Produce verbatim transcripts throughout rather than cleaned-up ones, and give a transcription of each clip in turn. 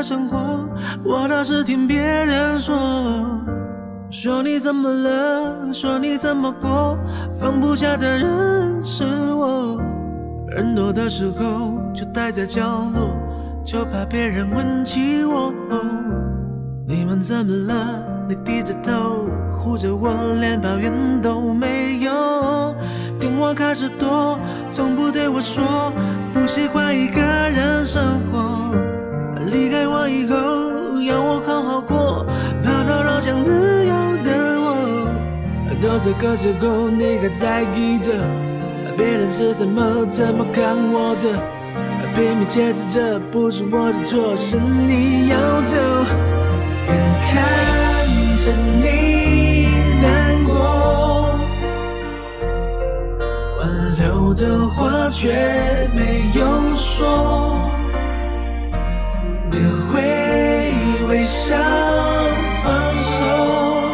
生活，我倒是听别人说。说你怎么了？说你怎么过？放不下的人是我。人多的时候就待在角落，就怕别人问起我。你们怎么了？你低着头护着我，连抱怨都没有。电话开始多，从不对我说不喜欢一个人生活。离开我以后，要我好好过，怕打扰想自由的我。到这个时候，你还在意着别人是怎么怎么看我的，拼命解释着不是我的错，是你要走。眼看着你难过，挽留的话却没有说，你会微笑放手，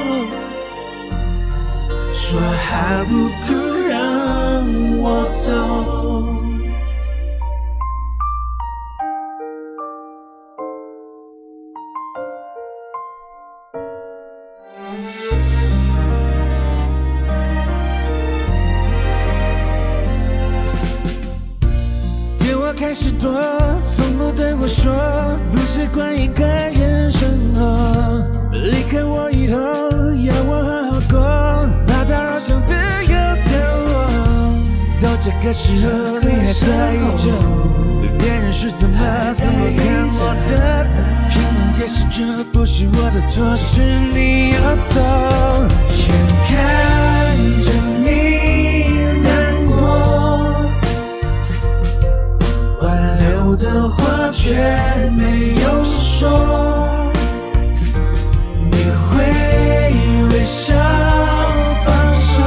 说还不哭让我走。电话开始多，从不对我说不习惯一个人生活。离开我以后，要我好好过，怕打扰想自由的我。到这个时候，你还在意着别人是怎么怎么看我的，拼命解释着不是我的错，是你要走。眼看着你难过，挽留的话却没有说，你会微笑放手，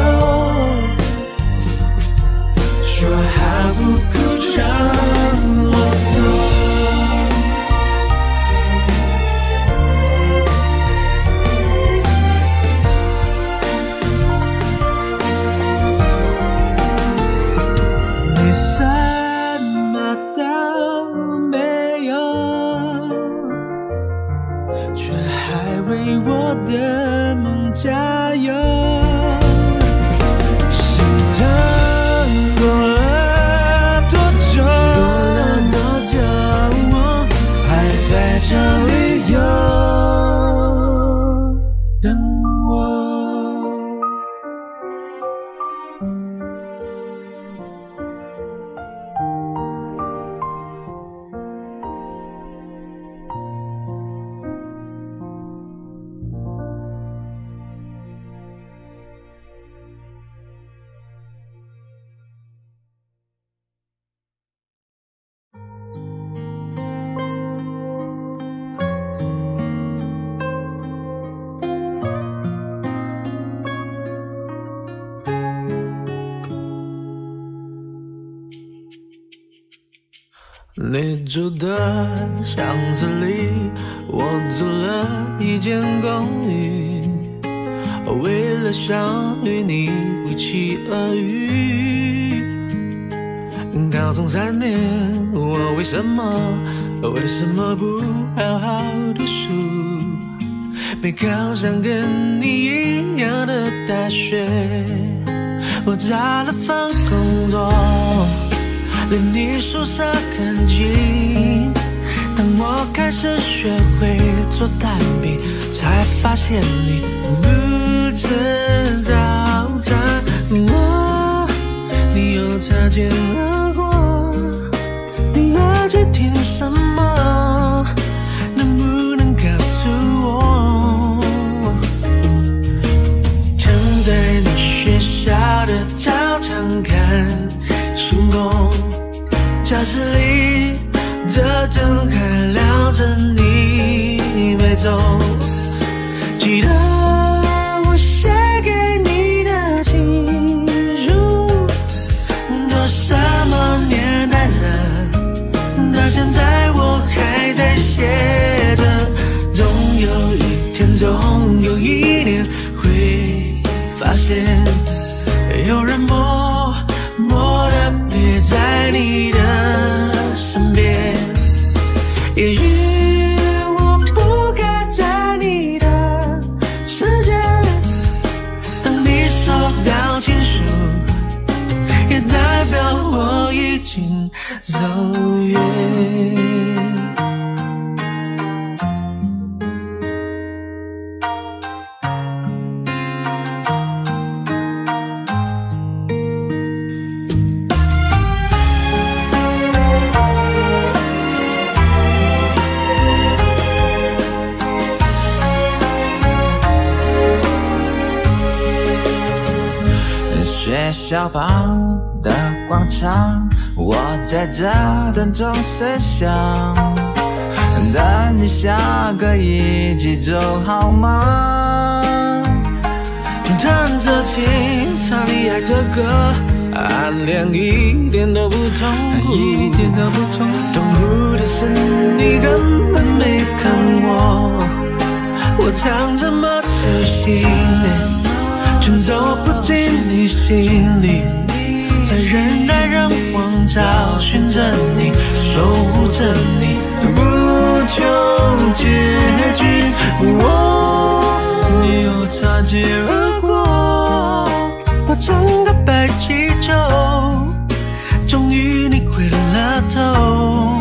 说还不哭让我走。你什么都没有，却还为我的梦加油。心疼过了多久？过了多久？还在这里有等我。你住的巷子里，我租了一间公寓，为了想与你一起而遇。高中三年，我为什么为什么不好好读书，没考上跟你一样的大学？我找了份工作，离你宿舍很近。当我开始学会做蛋饼，才发现你不吃早餐。我，你又擦肩而过，你耳机听什么？能不能告诉我？躺在你学校的操场看星空，教室里的灯还亮着，你没走。记得我写给你的情书，都什么年代了，到现在我还在写着。总有一天，总有一年会发现，有人默默地陪在你的身边。也许小旁的广场，我在这等钟声响，等你下个一起走好吗？ 弹着琴，唱你爱的歌，暗恋一点都不痛苦， 一点都不痛苦。 痛苦的是你根本没看我，我唱这么仔细，却走不进你心里，在人来人往找寻着你，守护着你，不求结局。我， 你又擦肩而过， 我整个白气球，终于你回了头。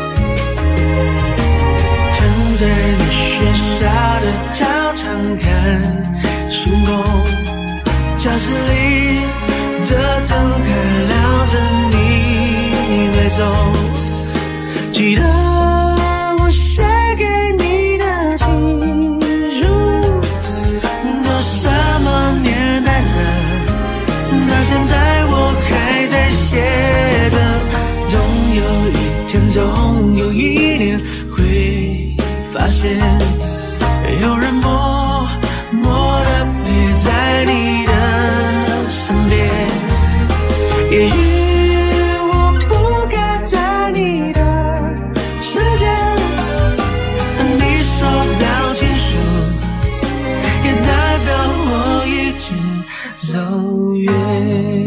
躺在你学校的操场看星空，教室里的灯还亮着你没走，记得我写给你的情书都什么年代了，到现在我还在写着，总有一天总有一年会发现有人默默地陪在你的身边，也许我不该在你的世界和你收到情书，也代表我已经走远。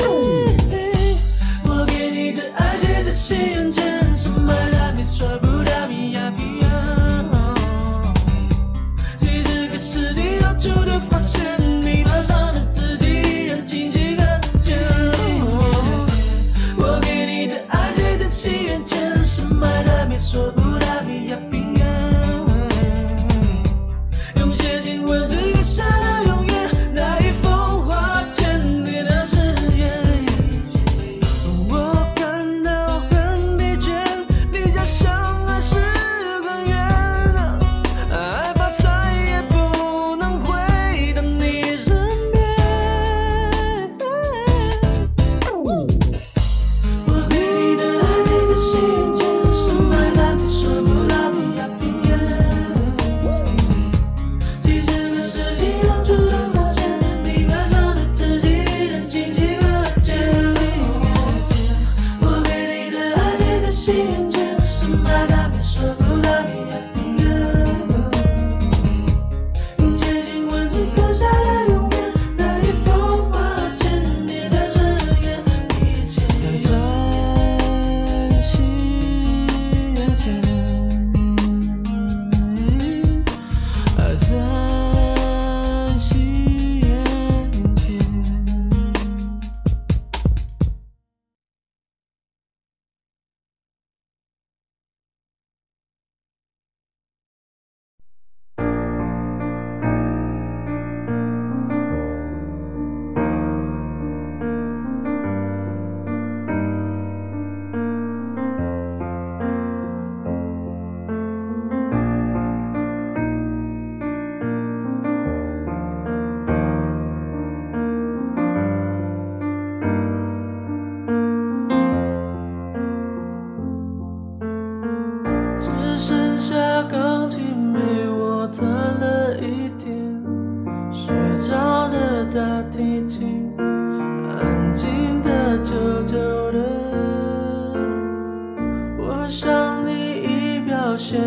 我给你的爱写在心愿前，深埋在你抓不到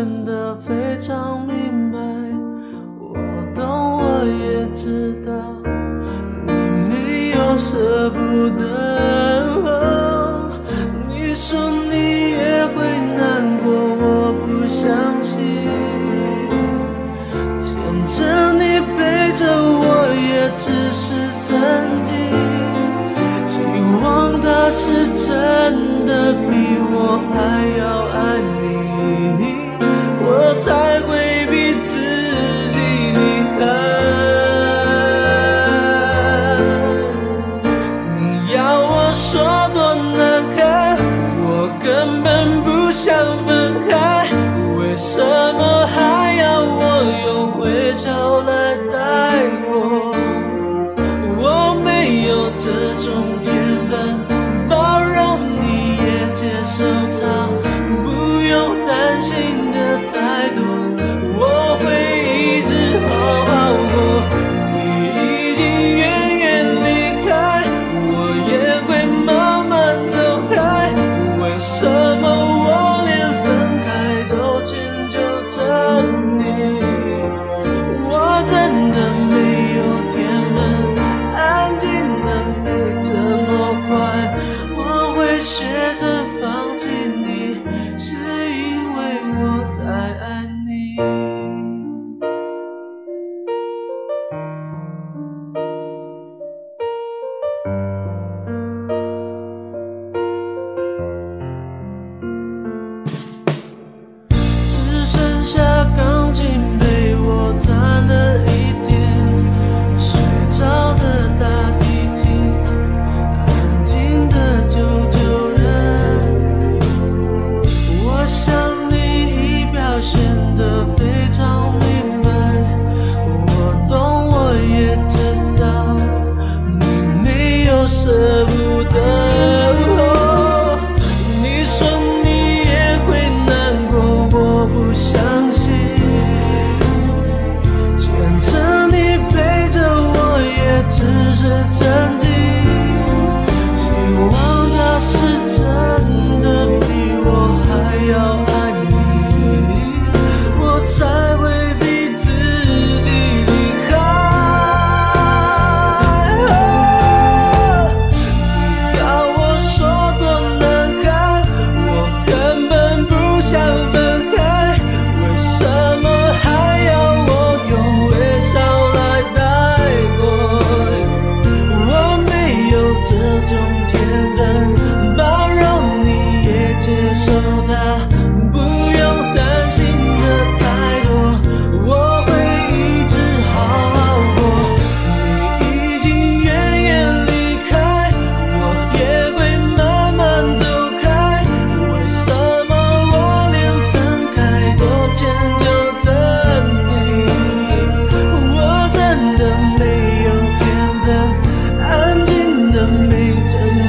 现得非常明白，我懂我也知道你没有舍不得，你说你也会难过，我不相信，牵着你背着我也只是曾经，希望他是真的比我还要爱你，我才会逼自己离开。你要我说多难看，我根本不想分开，为什么还要我用微笑来带过？我没有这种天分，包容你也接受它，不用担心的太多，我会一直好好过。你已经远远离开，我也会慢慢走开，为什么我连分开都迁就着你？我真的没有天分，安静的没这么快，我会学着放弃你，是因为我太爱你。只剩下钢琴陪我弹了一天，睡着的大提琴，安静的久久的。我想你已表现得非常明白，我懂我也知道你没有舍不得，你说你也会难过，我不相信，牵着你陪着我也只是曾经，希望他是真的比我还要爱你，我才会逼自己离开。你要我说多难看，我根本不想分开，为什么还要我用微笑来带过？我没有这种天分，包容你也接受它，不用担心的太多，我会一直好好过。你已经远远离开，我也会慢慢走开，为什么我连分开都迁就着你？我真的没有天分，安静的没这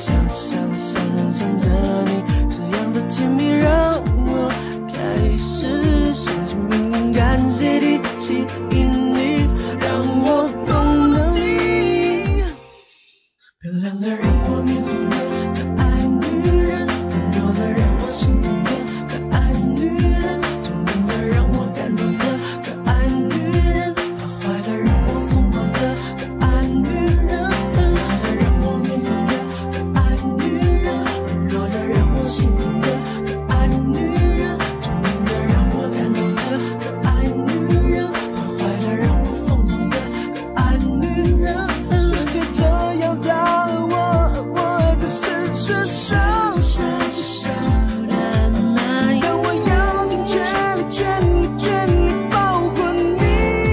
想想想想着你，这样的甜蜜让我开始相信命运，感谢地吸引你，让我懂得你。漂亮的让我面红的可爱女人，温柔的让我心疼的可爱女人，聪明的让我感动的可爱女人，坏坏的让我疯狂的可爱女人，漂亮的让我面红的可爱女人，温柔的让我心疼的可爱女人，聪明的让我感动的可爱女人，坏坏的让我疯狂的可爱女人。世界这样大，我我只是只剩下小的那样，我要尽全力全力全力保护你。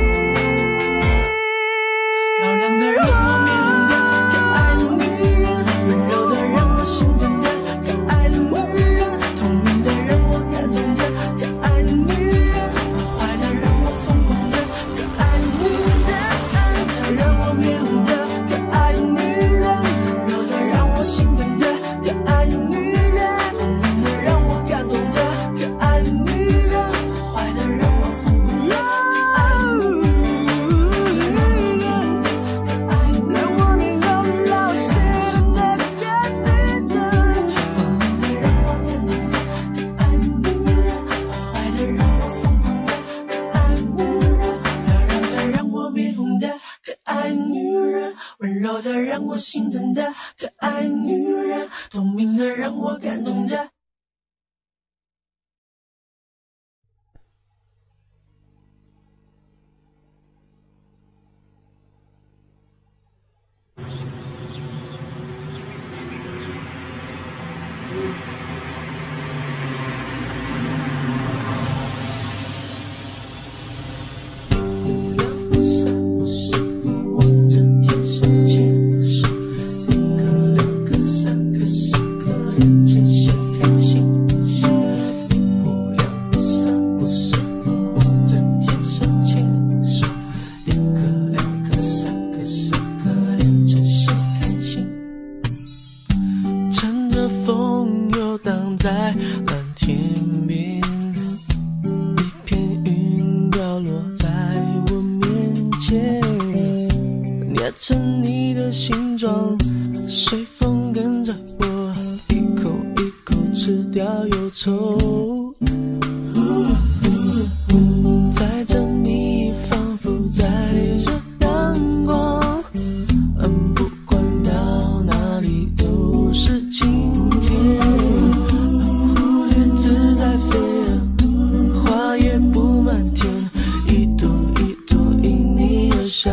漂亮的让我面红的可爱女人，温柔的让我心疼的可爱女人，聪明的让我感动的可爱女人，坏坏的让我疯狂的可爱女人，让我面红的可爱女人，温柔的让我心疼的可爱女人，聪明的让我感动的可爱女人，坏坏的让我疯狂的可爱女人，让我面红的老实的可爱女人，聪明的让我感动的可爱女人，坏坏的让我疯狂的可爱女人，漂亮的让我面红的可爱女人，温柔的让我心疼的可爱女人，聪明的让我感动的。不三不四不望着天上牵手，一个两个三个四个连成线看星星。一步两步三步四步望着天上牵手，一个两个三个四个连成线看星。乘着风游荡在蓝天边，一片云掉落在我面前，捏成你的形状，随风跟着我，一口一口吃掉忧愁。载着你仿佛载着阳光，嗯，不管到哪里都是晴天。蝴蝶自在飞，花也布满天，一朵一朵因你而香。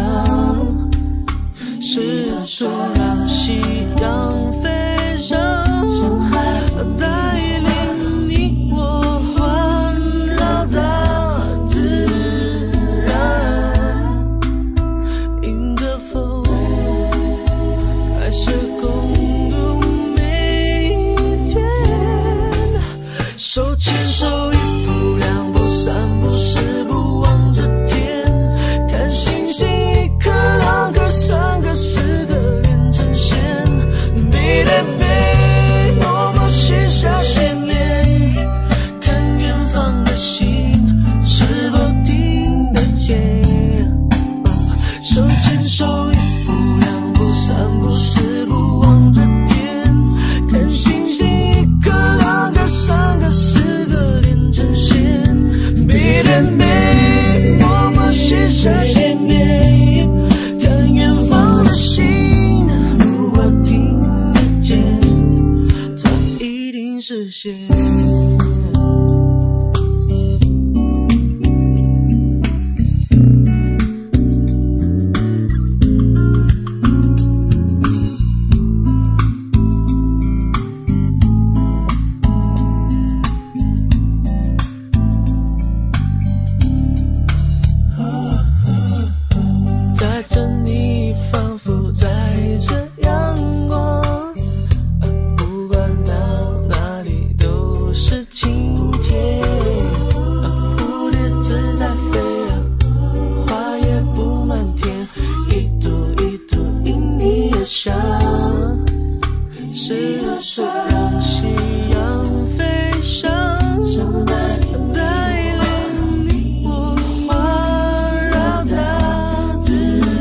是啊，是啊，夕阳飞上，带领你我环绕大自然，迎着风，开始共度每一天。手牵手，一步两步三步四步望着天，看星星，一颗两颗三个四个连成线，背对背，我们许下心愿，看远方的星是否听得见。手牵手，一步两步三步四步望着天，看星星，一颗两颗三个四个连成线，背对背，我们许下心愿，看远方的星如果听得见，它一定实现。载着你仿佛载着阳光，不管到哪里都是晴天。蝴蝶自在飞，花也布满天，一朵一朵因你而香。 是是让夕阳飞翔，带领我环绕大自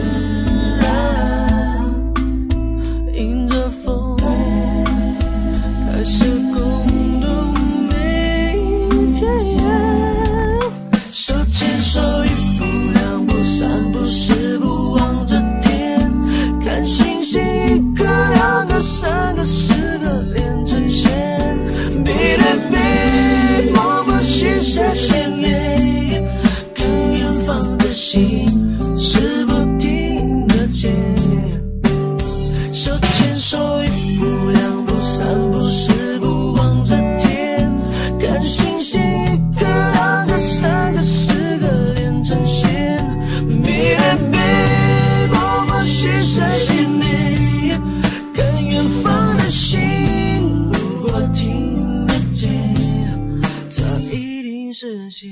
然，迎着风开始共度每一天，手牵手一步两步三步四步望着天，看星星一个两个三个四个连成线，背对背默默写下写美，看远方的心是否听得见，手牵手一步两步三步四步望着天，看星星一个两个三个四个连成线，背对背默默写下写美，看远方的心如果听得见，它一定实现。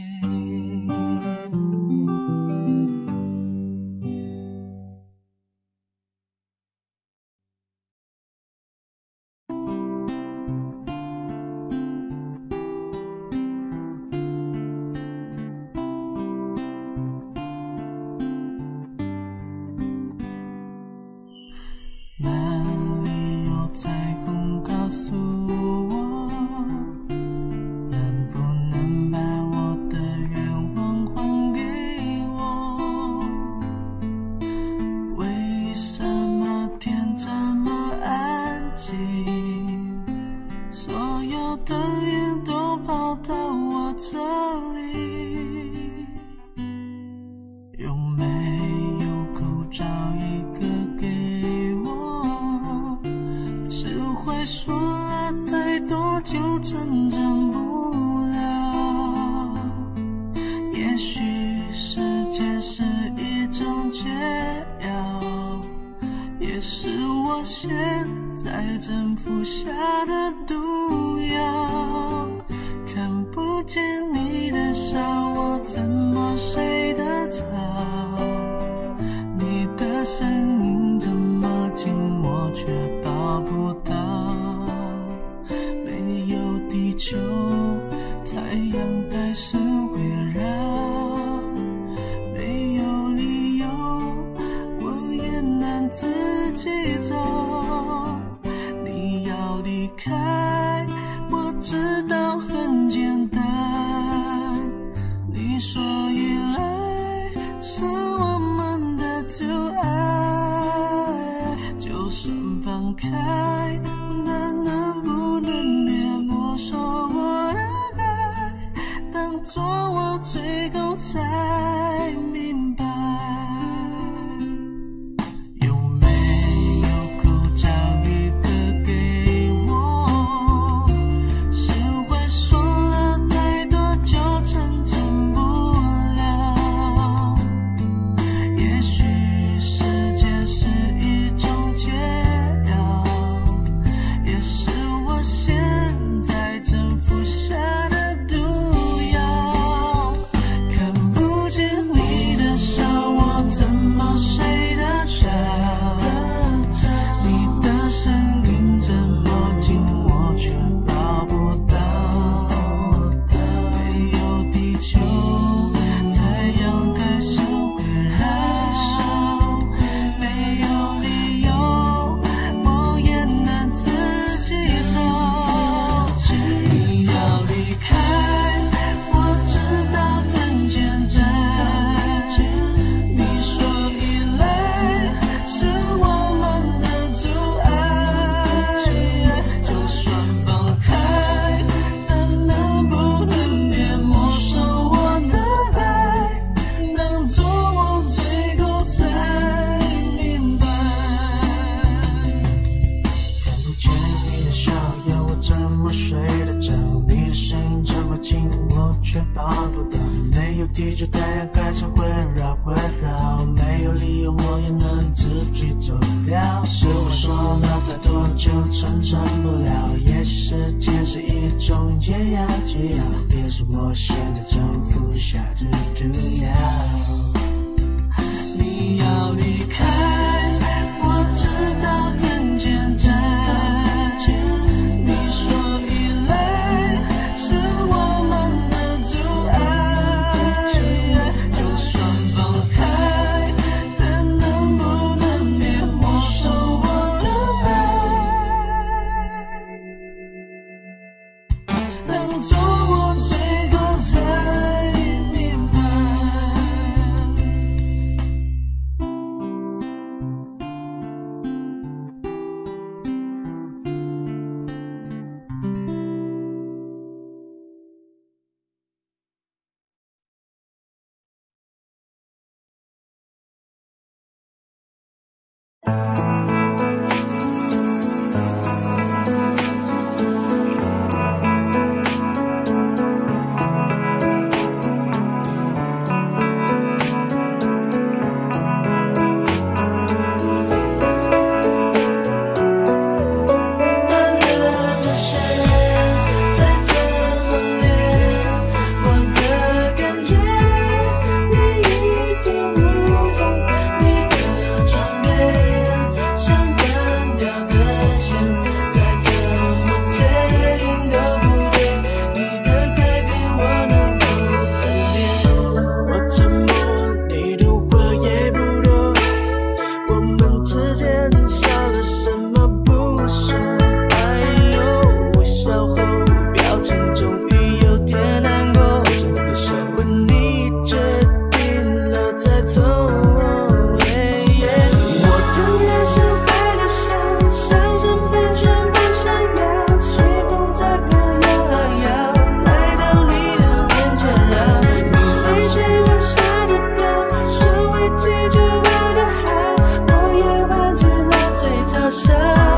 哪里有彩虹告诉我，能不能把我的愿望还给我？为什么天这么安静，所有的云都跑到我这里，有没有口罩一个给我？是会说了太多就成长不了，也许时间是一种解药，也是我现在正服下的毒药，看不见你的笑我怎么睡得着，你的声音这么近我却抱不到，没有地球太阳还是会绕，没有理由我也难自己走，你要离开我知道很简单，你说依赖是我们的阻碍，就算放开那能不能别没收我的爱，当作我最后才明白，有没有口罩一个给我？是会说了太多就成长不了，也许时间是一种解药，也是我现在正服下的毒药，看不见你的笑我怎么睡得着，你的声音这么近我却抱不到，没有地球太阳还是会绕，没有理由我也难自己走，你要离开我知道很简单，你说依赖是我们的阻碍，就算放开那能不能别没收我的爱，当作我最后才明白，看不见你的笑要我怎么睡得着，你的声音这么近我却抱不到，没有地球太阳还是会绕会绕，没有理由我也能自己走掉，是我说了太多就成长不了，也许时间是一种解药解药，也是我现在正服下的毒药，你要离开我知道很简单， 伤。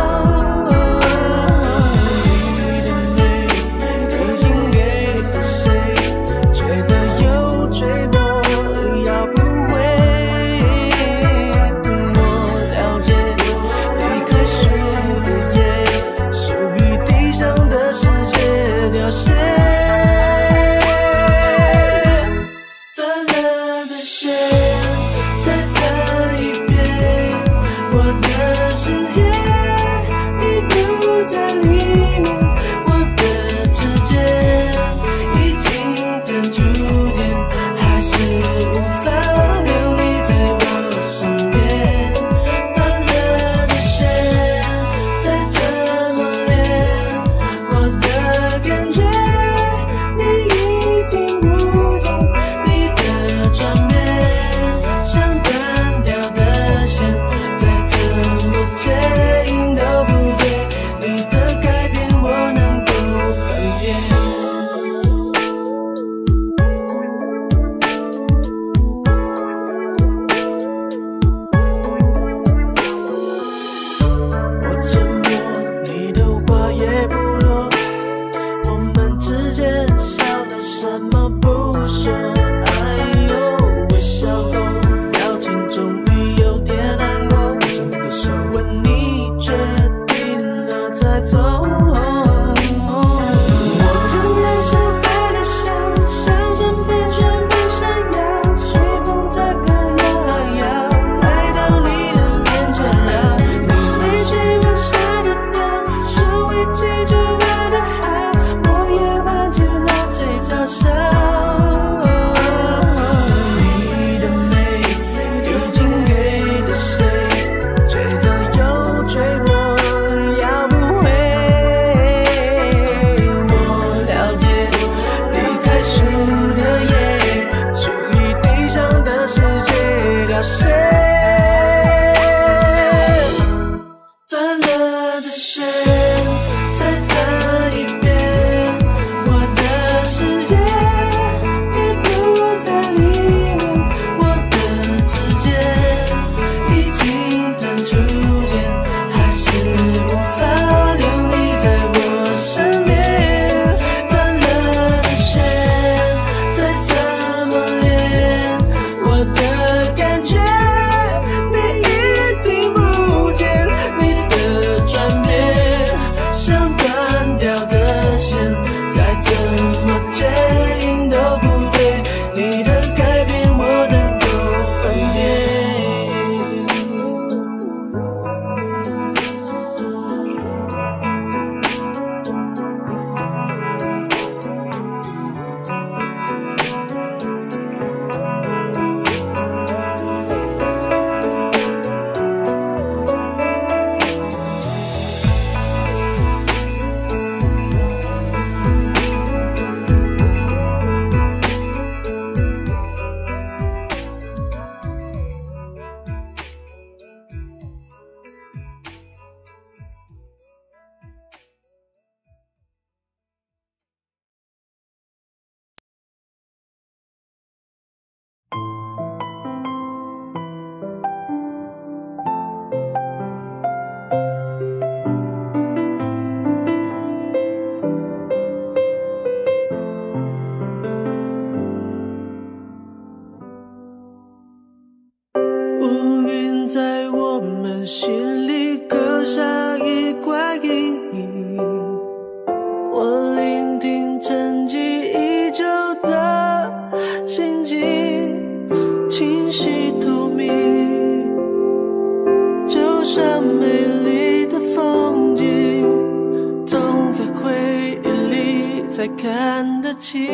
心里刻下一块阴影，我聆听沉寂已久的心境，清晰透明，就像美丽的风景，总在回忆里才看得清。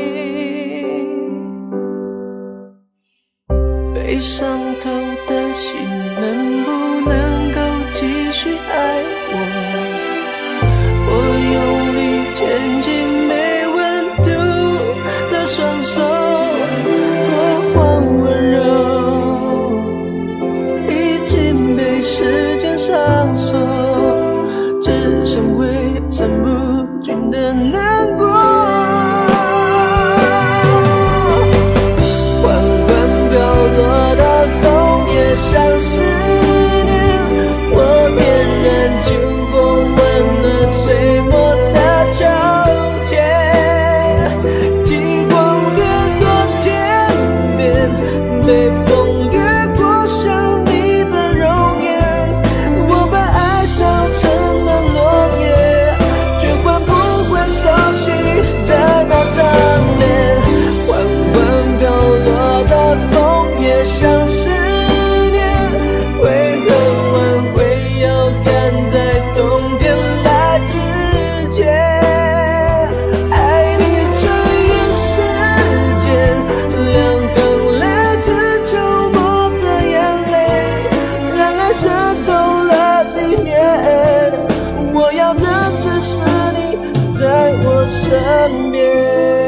被伤透的心能不能够继续爱我？我用力牵紧没温度的双手，过往温柔已经被时间上锁，只剩挥散不尽的难过。像思念，我点燃身边。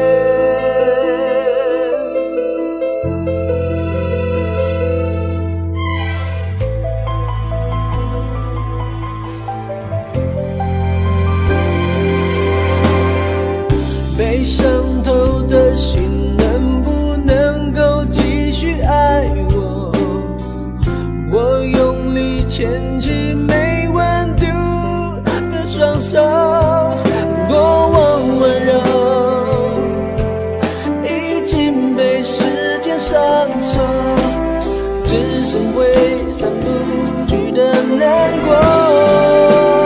被伤透的心能不能够继续爱我？我用力牵起没温度的双手，过往温柔已经被时间上锁，只剩挥散不去的难过。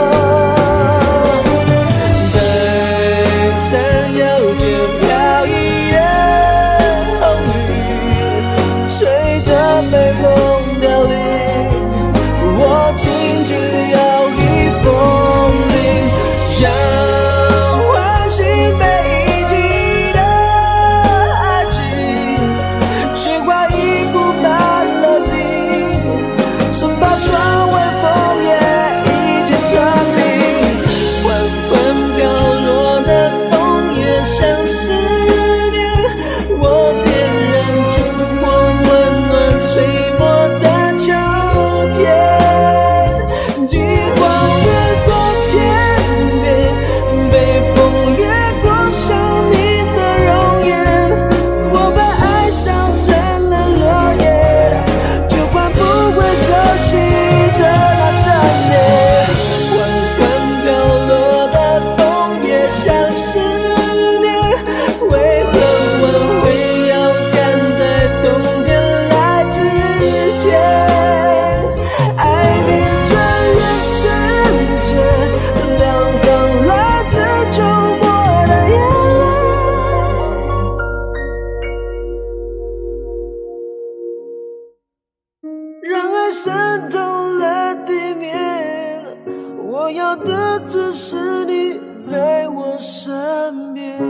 被风凋零，我轻轻摇曳风铃，让唤醒被遗弃的爱情。雪花已铺满了地，生怕窗外枫叶已经成冰。缓缓飘落的枫叶像思念，我点燃烛火温暖随波的秋天，极光掠过天边，被风掠过想你的容颜。我把爱烧成了落叶，就换不回熟悉的那张脸。缓缓飘落的枫叶像思念，为何我会要赶在冬天来之前？爱你穿越世界，两行来自周末的眼泪，让爱渗透了地面。我要的只是你在我身边。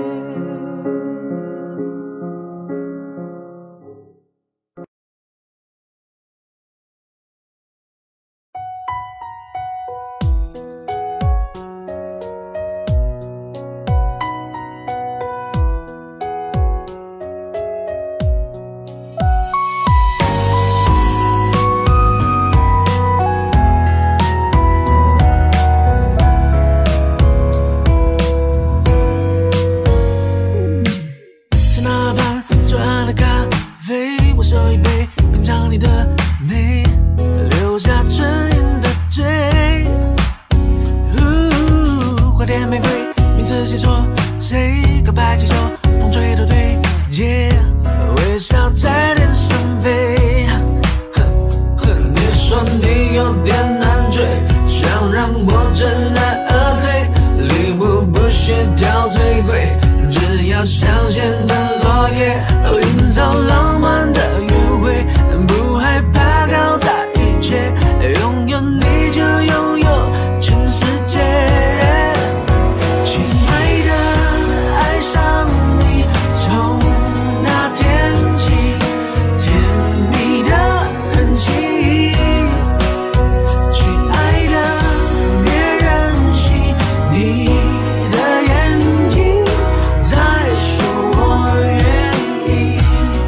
在那盘左岸的咖啡，我手一杯，品尝你的美，留下唇印的嘴。呜，花店玫瑰，名字写错，谁告白气球，风吹都对，耶，微笑在天上飞。哼哼，你说你有点难追，想让我知难而退，礼物不需挑最贵，只要香榭的落叶，营造浪漫的约会，不害怕搞砸一切，拥有你就拥有全世界。亲爱的，爱上你，从那天起，甜蜜的痕迹。亲爱的，别任性，你的眼睛在说我愿意。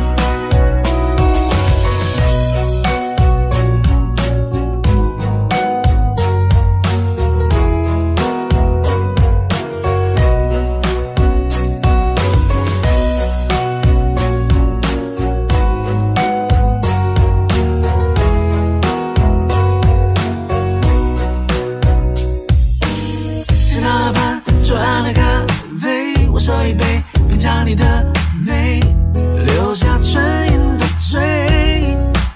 在那盘左岸的咖啡，我手一杯，品尝你的美，留下唇印的嘴。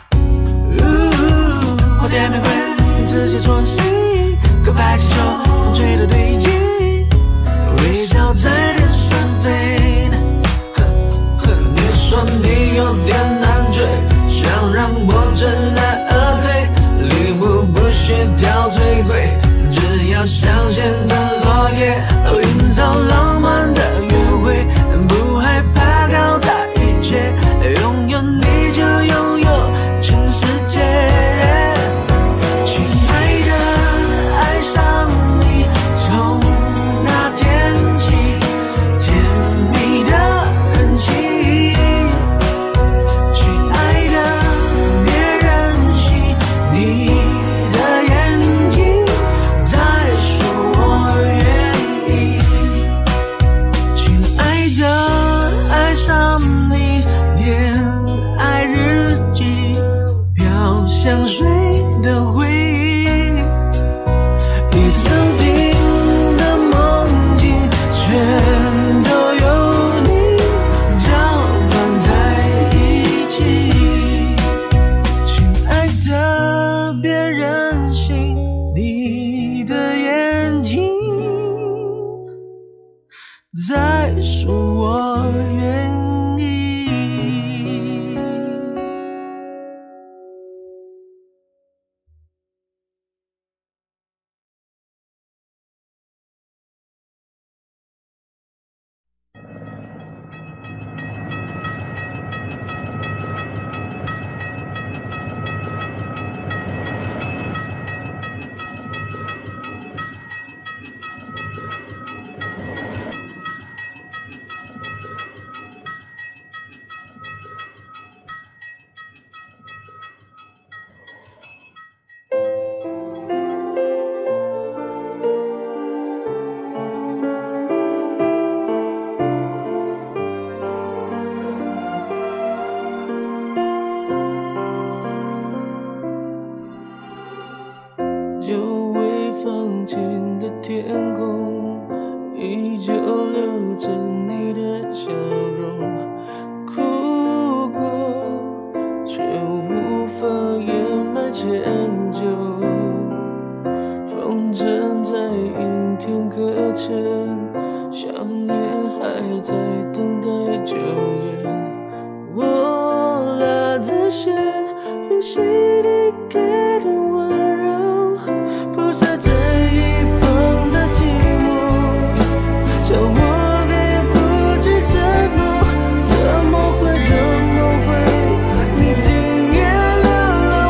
呜，花店玫瑰，名字写错谁？告白气球，风吹的对劲，微笑在天上飞。哼哼，你说你有点难追，想让我知难而退，礼物不需挑最贵，只要香榭的落叶，营造浪漫的约会，不害怕搞砸一切，拥有你就拥有全世界。亲爱的，爱上你，从那天起， 恕我愿意。久未放晴的天空，依旧留着你的笑容。哭过，却无法掩埋歉疚。风筝在阴天搁浅，想念还在等待救援。我拉着线，呼吸你给的温柔，铺设在一旁的寂寞，叫我给不起承诺。怎么会，怎么会，你竟原谅了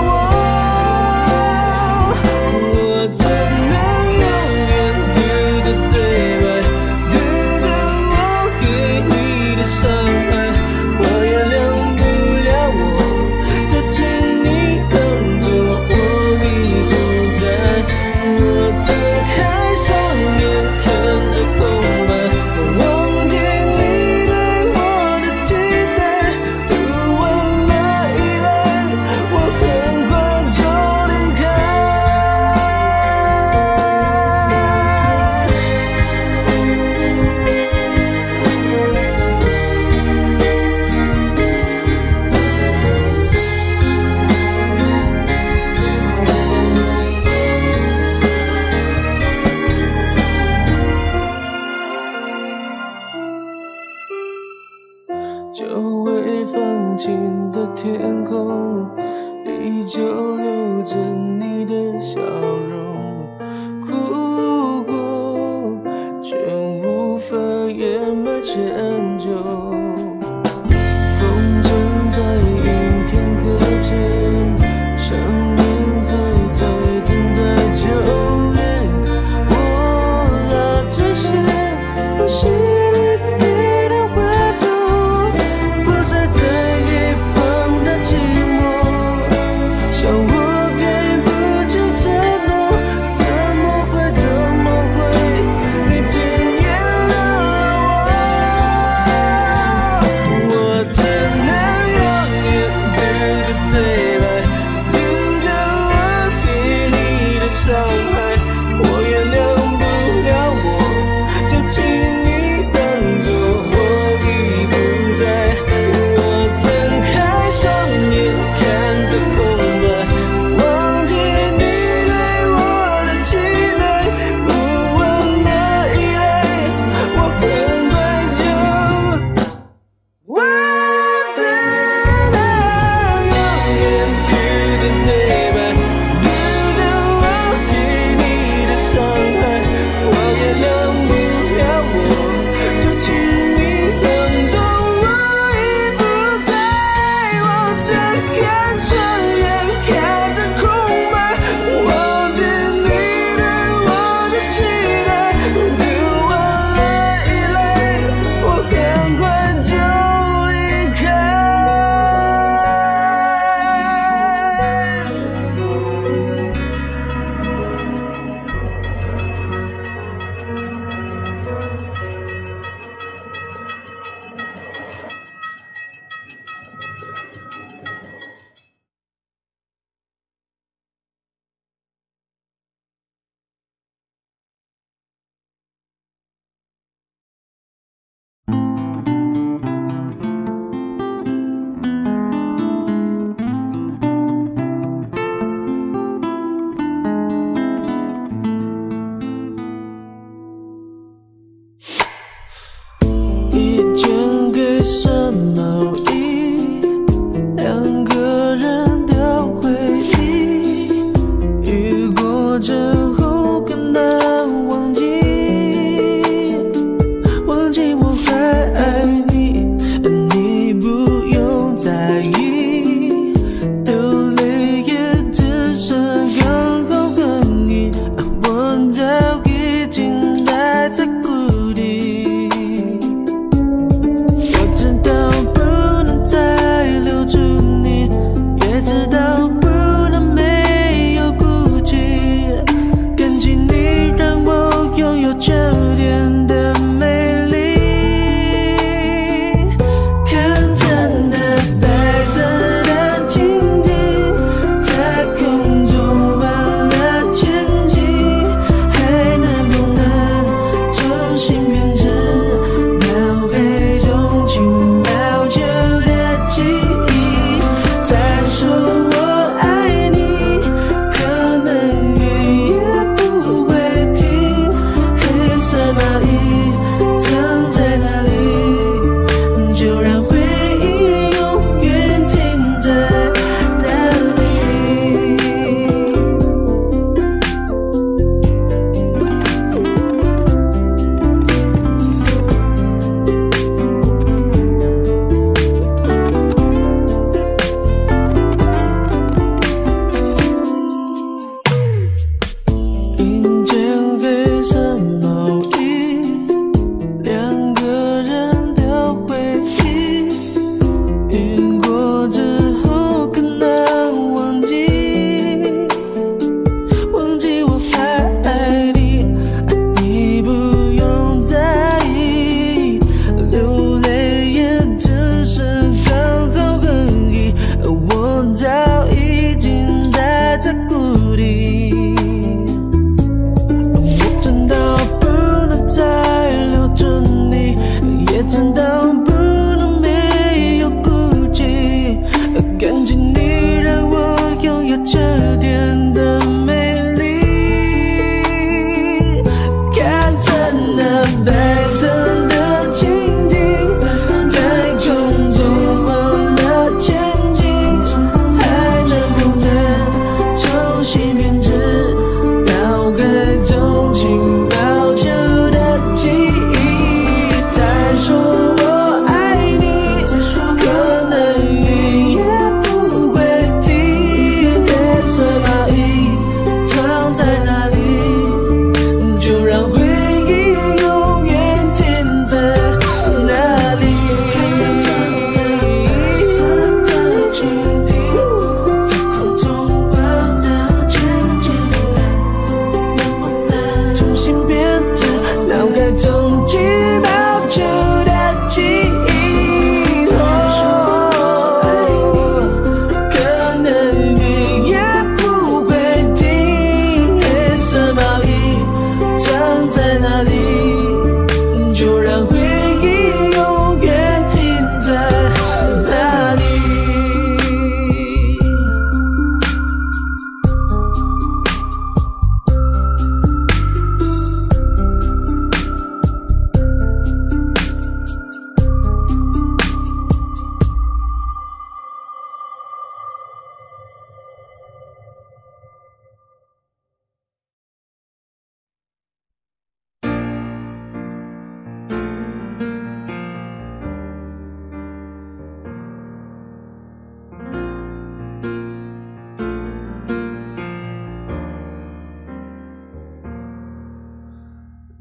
我？我只能永远对着对白，对着我给你的伤害。我原谅不了我，就请你当作我已不在。我睁开双眼看着空白，我忘记你对我的期待。读完了依赖，我很快就离开。久未放晴的天空，依旧留着你的笑容。哭过，却无法掩埋歉疚。风筝在阴天搁浅，想念还在等待救援。我拉着线，呼吸你给的温度，铺设在一旁的寂寞，想我给不起承诺。怎么会，怎么会，你竟原谅了我？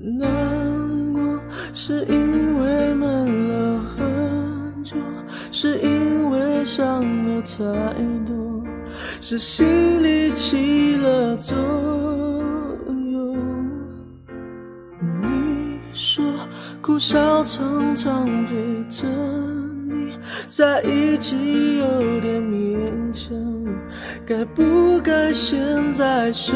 难过是因为闷了很久，是因为伤了太多，是心里起了作用。你说哭笑常常陪着你在一起有点勉强，该不该现在说？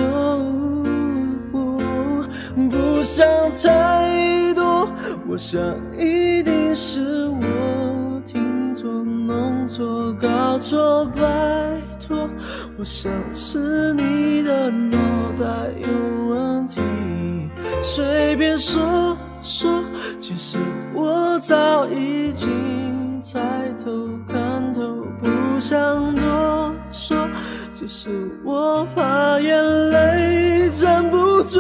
不想太多，我想一定是我听错弄错搞错，拜托，我想是你的脑袋有问题，随便说说，其实我早已经猜透看透，不想多说，只是我怕眼泪站不住。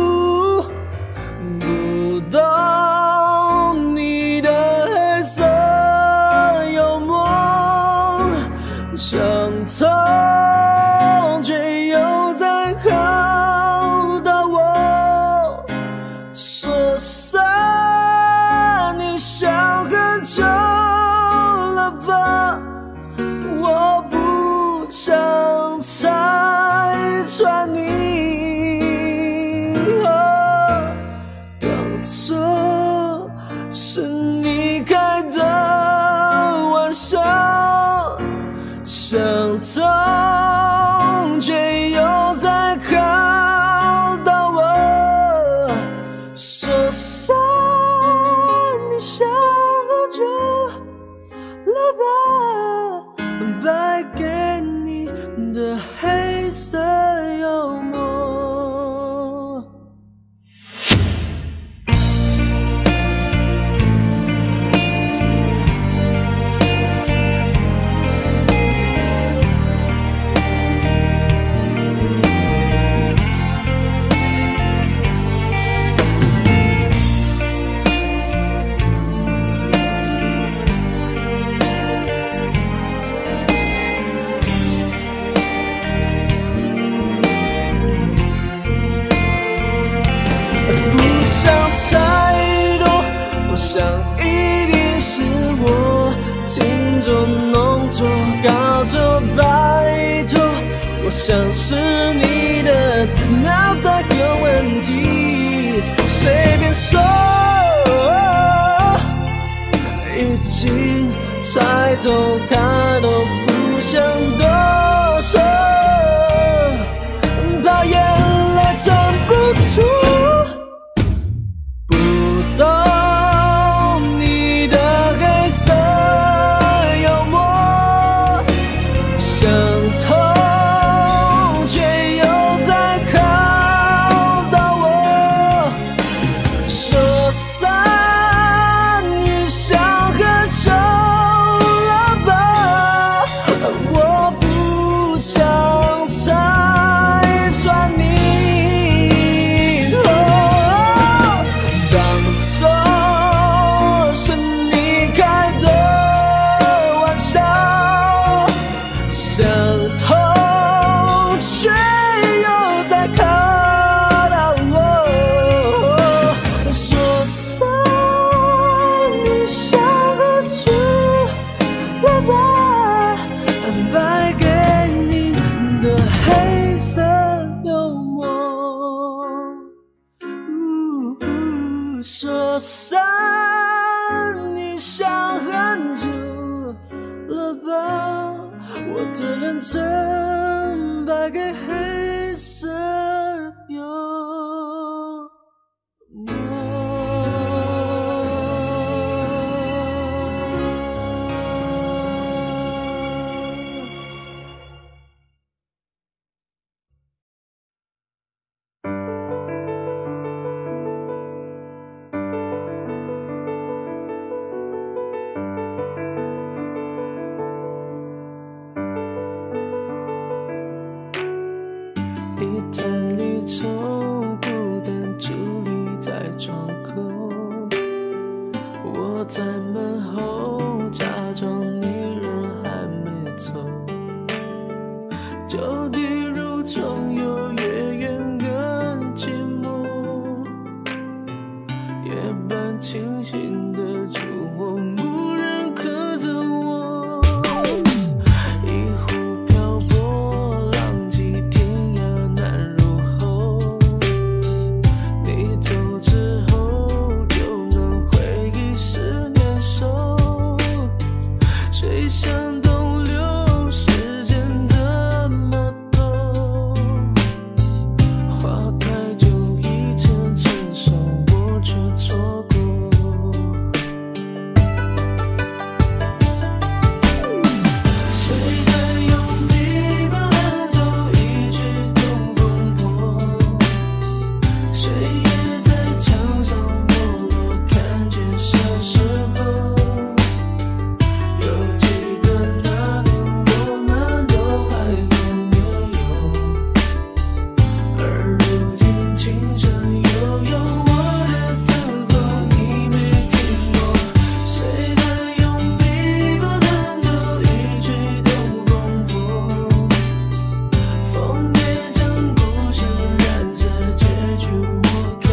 不懂你的黑色幽默，想通却又在考到我，说散你想很久了吧，我不想拆穿你。错是你开的玩笑，想通却又在考到我，说散你想很久了吧，败给你的黑色幽默。太多，我想一定是我听错弄错搞错，拜托，我想是你的脑袋有问题，随便说，已经猜透看透，不想多说，怕眼泪藏不住。懂你的黑色幽默，想通却又在考到我，说散你想很久了吧，我不想拆穿你。想通却又在考到我，说散你想很久了吧，败给你的黑色幽默，呃、说散你想很久了吧，我的认真败给黑色幽默。 心的住我，无人可责我。一壶漂泊，浪迹天涯难入喉。你走之后，就能回忆是年少。谁想东流，时间怎么走？花开就已成成熟，我却错过。谁在用琵琶弹奏一曲东风破？谁也在墙上默默看见小时候。有记得那年我们都还很年幼，而如今琴声悠悠，我的等候你没听过。谁在用琵琶弹奏一曲东风破？枫叶将故事染色，结局我看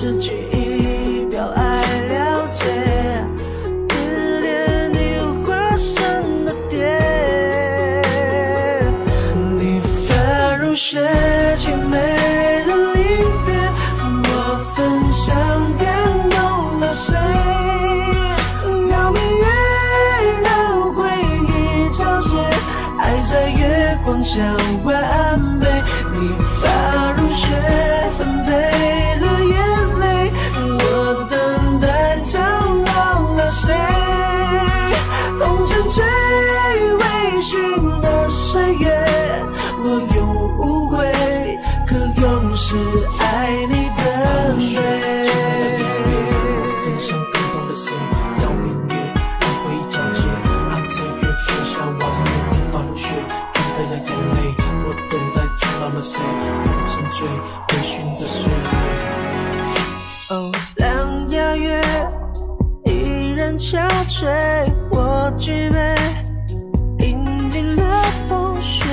只取一表爱了解，指点你有花生的点。你发如雪，凄美的离别，我分享感动了谁？在月光下完美，你发如雪，纷飞了眼泪，我等待苍老了谁？红尘最微醺的岁月，我有误会，可永世爱你的美。分享感动了谁？要明月，让回忆皎洁，爱在月光下完美。干掉了眼泪，我等待苍老了谁？红尘最微醺的岁月。哦，两牙月依然憔悴，我举杯饮尽了风雪。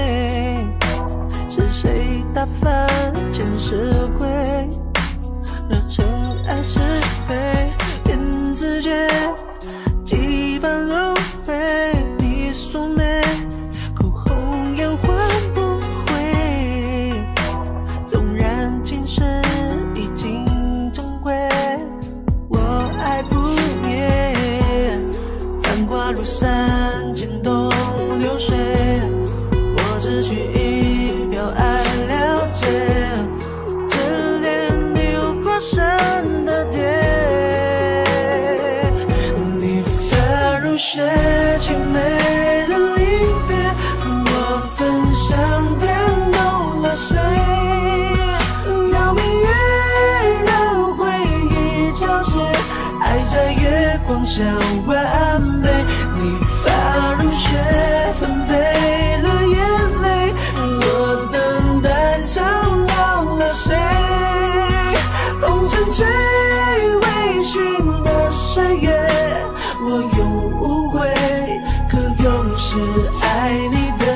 是谁打翻前世亏，惹尘埃是非？言自觉，几番轮回，你锁眉。换不回，纵然今世已经终归，我爱不灭。繁华如山，牵动流水，我只取一表爱了解，只恋你有过深的点。你发如雪，凄美的离别，分享感动了谁？要明月，让回忆皎洁，爱在月光下完美。你发如雪，纷飞了眼泪，我等待苍老了谁？红尘最微醺的岁月，我有误会，可永世爱你的。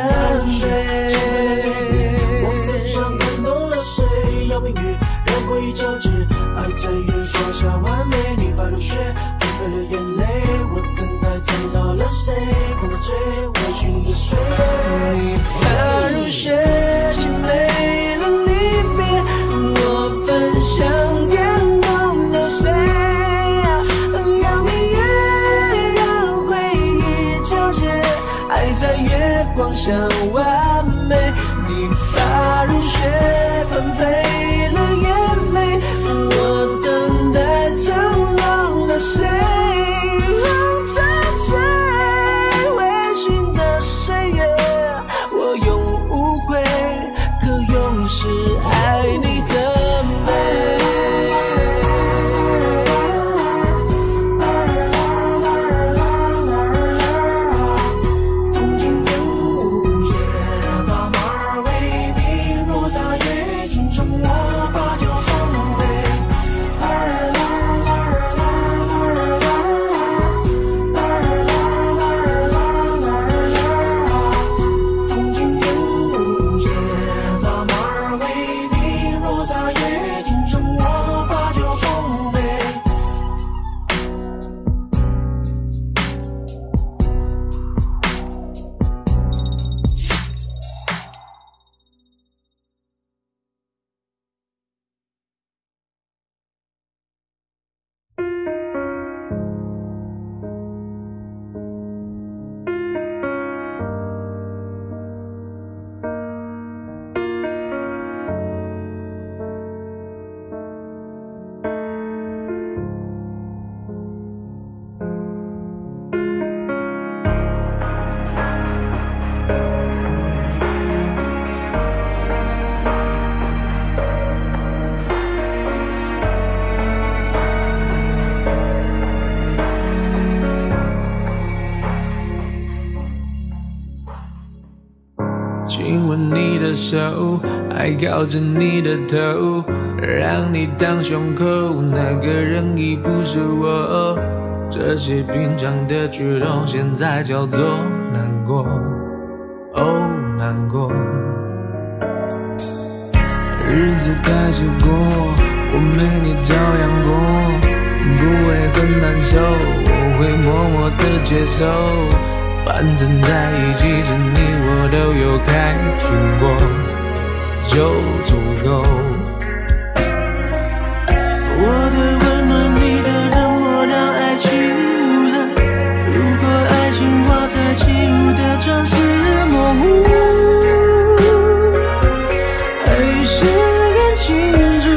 我分享感动了谁？要明月，让回忆皎洁，爱在月光下完美。你发如雪，纷飞了眼泪，我等待苍老了谁？看到最微醺的岁月。你发如雪，凄美的离别，我分享感动了谁？要明月，让回忆皎洁，爱在月光下完美。你发如雪，纷飞了眼泪，我等待苍老了谁？红尘最微醺的岁月，我有误会，可永世爱你的美。 亲吻你的手，还靠着你的头，让你当胸口，那个人已不是我。这些平常的举动，现在叫做难过，哦，难过。日子开始过，我没你照受，我会默默的接受。反正在一起时，你我都有开心过，就足够。 我的温暖，你的冷漠，让爱起雾了。如果爱情画在起雾的装饰模糊，还是更清楚。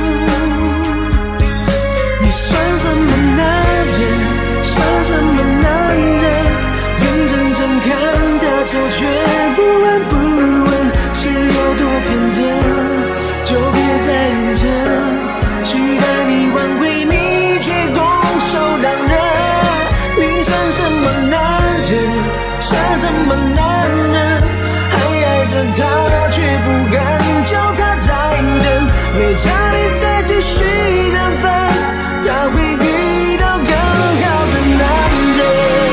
你算什么男人？算什么男人？眼睁睁看他走，却不闻不问，是有多天真？就别再硬撑。期待你挽回，你却拱手让人。你算什么男人？算什么男人？还爱着他，却不敢叫他再等。没差你再继续等分，他会遇到更好的男人。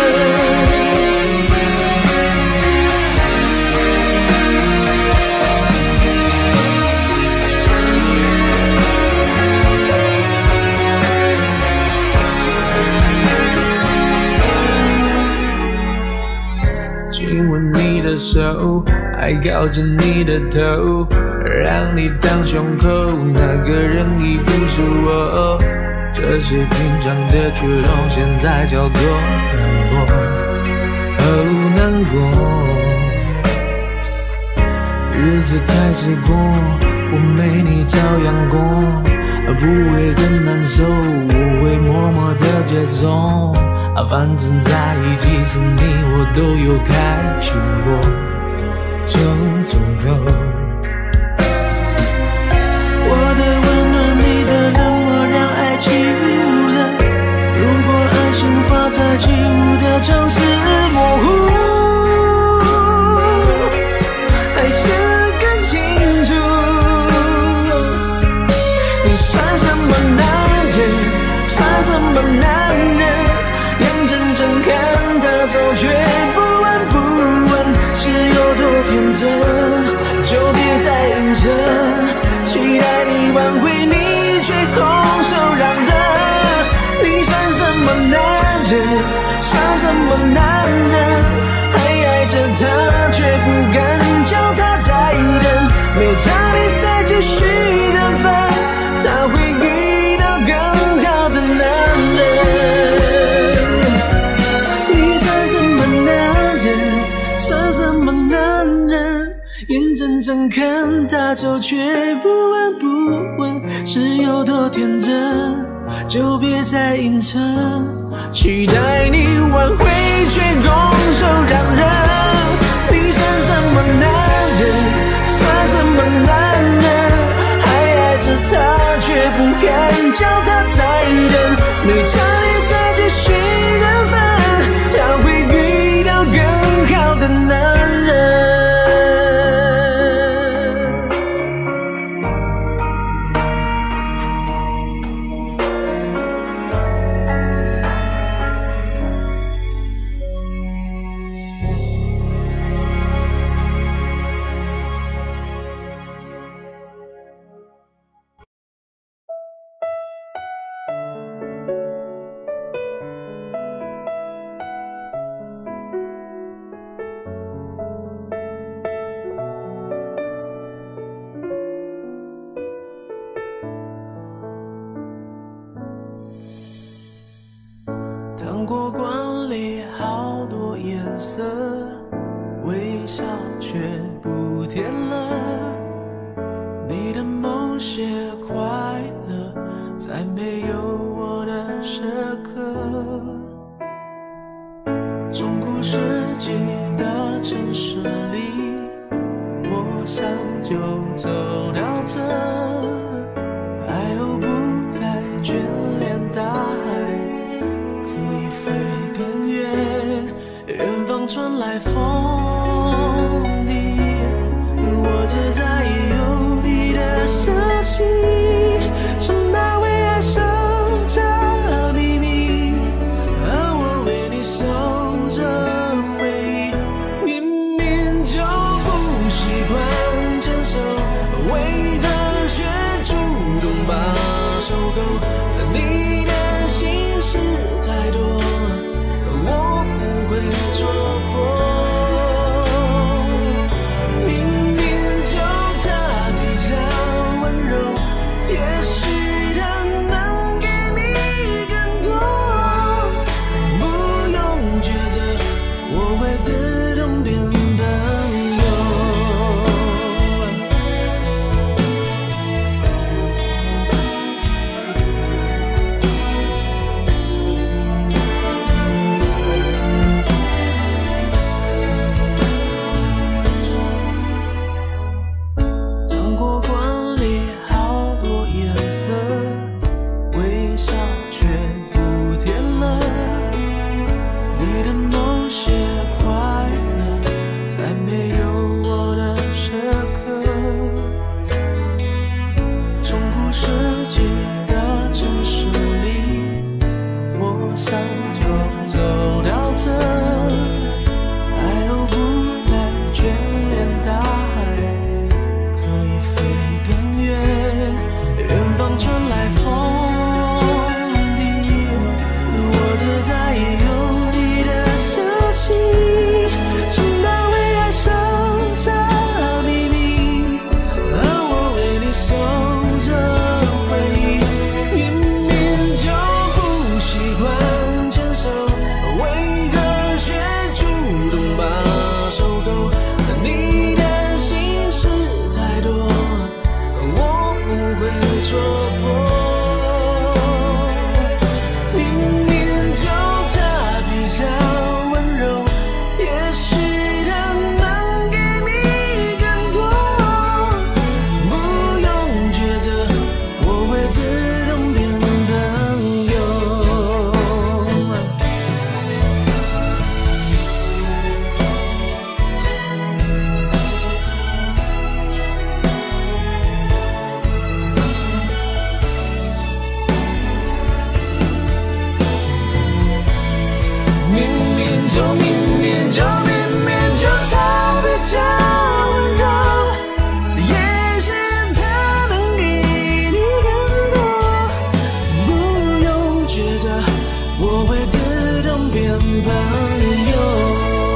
亲吻你的手，还靠着你的头，让你当胸口，那个人已不是我。这些平常的举动，现在叫做难过，哦难过。日子开始过，我没你照样过，不会更难受，我会默默的接受。反正在一起时，你我都有开心过，就足够。 我的温暖，你的冷漠，让爱起雾了。如果爱情画在起雾的城市模糊，还是更清楚。你算什么男人？算什么男人？眼睁睁看他走，却不闻不问，是有多天真？就别再硬撑。期待你挽回，你却空手让人。你算什么男人？算什么男人？还爱着他，却不敢叫他再等。没差你再继续等分，他会遇到更好的男人。算什么男人？眼睁睁看他走，却不闻不问，是有多天真？就别再硬撑。期待你挽回，却拱手让人。你算什么男人？算什么男人？还爱着他，却不敢叫他再等。没差你再继续等分，他会遇到更好的男人。糖果罐里好多颜色，微笑却不甜了。你的某些快乐，在没有我的时刻。中古世纪的城市里，我想就走到这，爱又不再眷恋大海。飞更远，远方传来风笛，我只在意有你的消息，是那为爱守着秘密，而我为你守着回忆。明明就不习惯承受己的城市里，我想就走到这，海鸥不再眷恋大海，可以飞更远。远方传来风笛，我这再也有你的消息，请把未来守着秘密，而我为你守着回忆。明明就不习惯牵手，为何却主动把手勾？你的心事太多，我不会错过。明明就他比较温柔，也许他能给你更多。不用抉择，我会自动变朋友。明明就明明就明明就他比较温柔，也许他能给你更多。不用抉择，我会自动变朋友。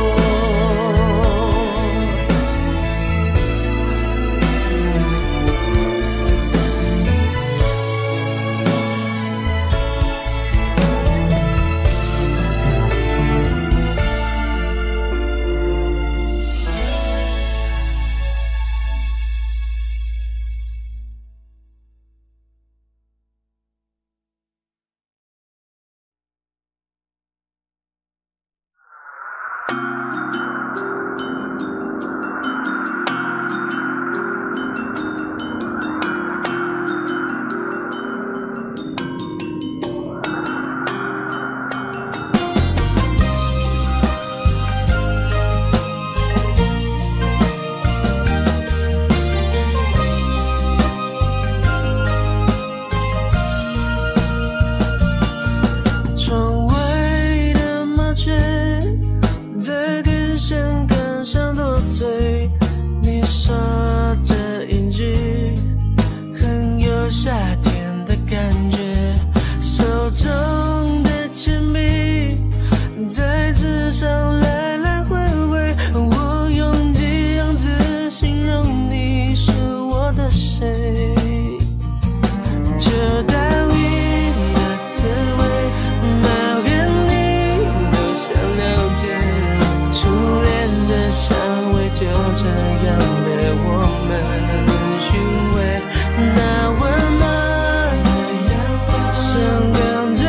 窗外的麻雀在电线杆上多嘴，你说这音句很有夏天的感觉。手中的铅笔在纸上来来回回，我用几样字形容你是我的谁。就当你的滋味，每个你都想了解，初恋的香味就这样被我们寻味。那温暖的阳光像刚醉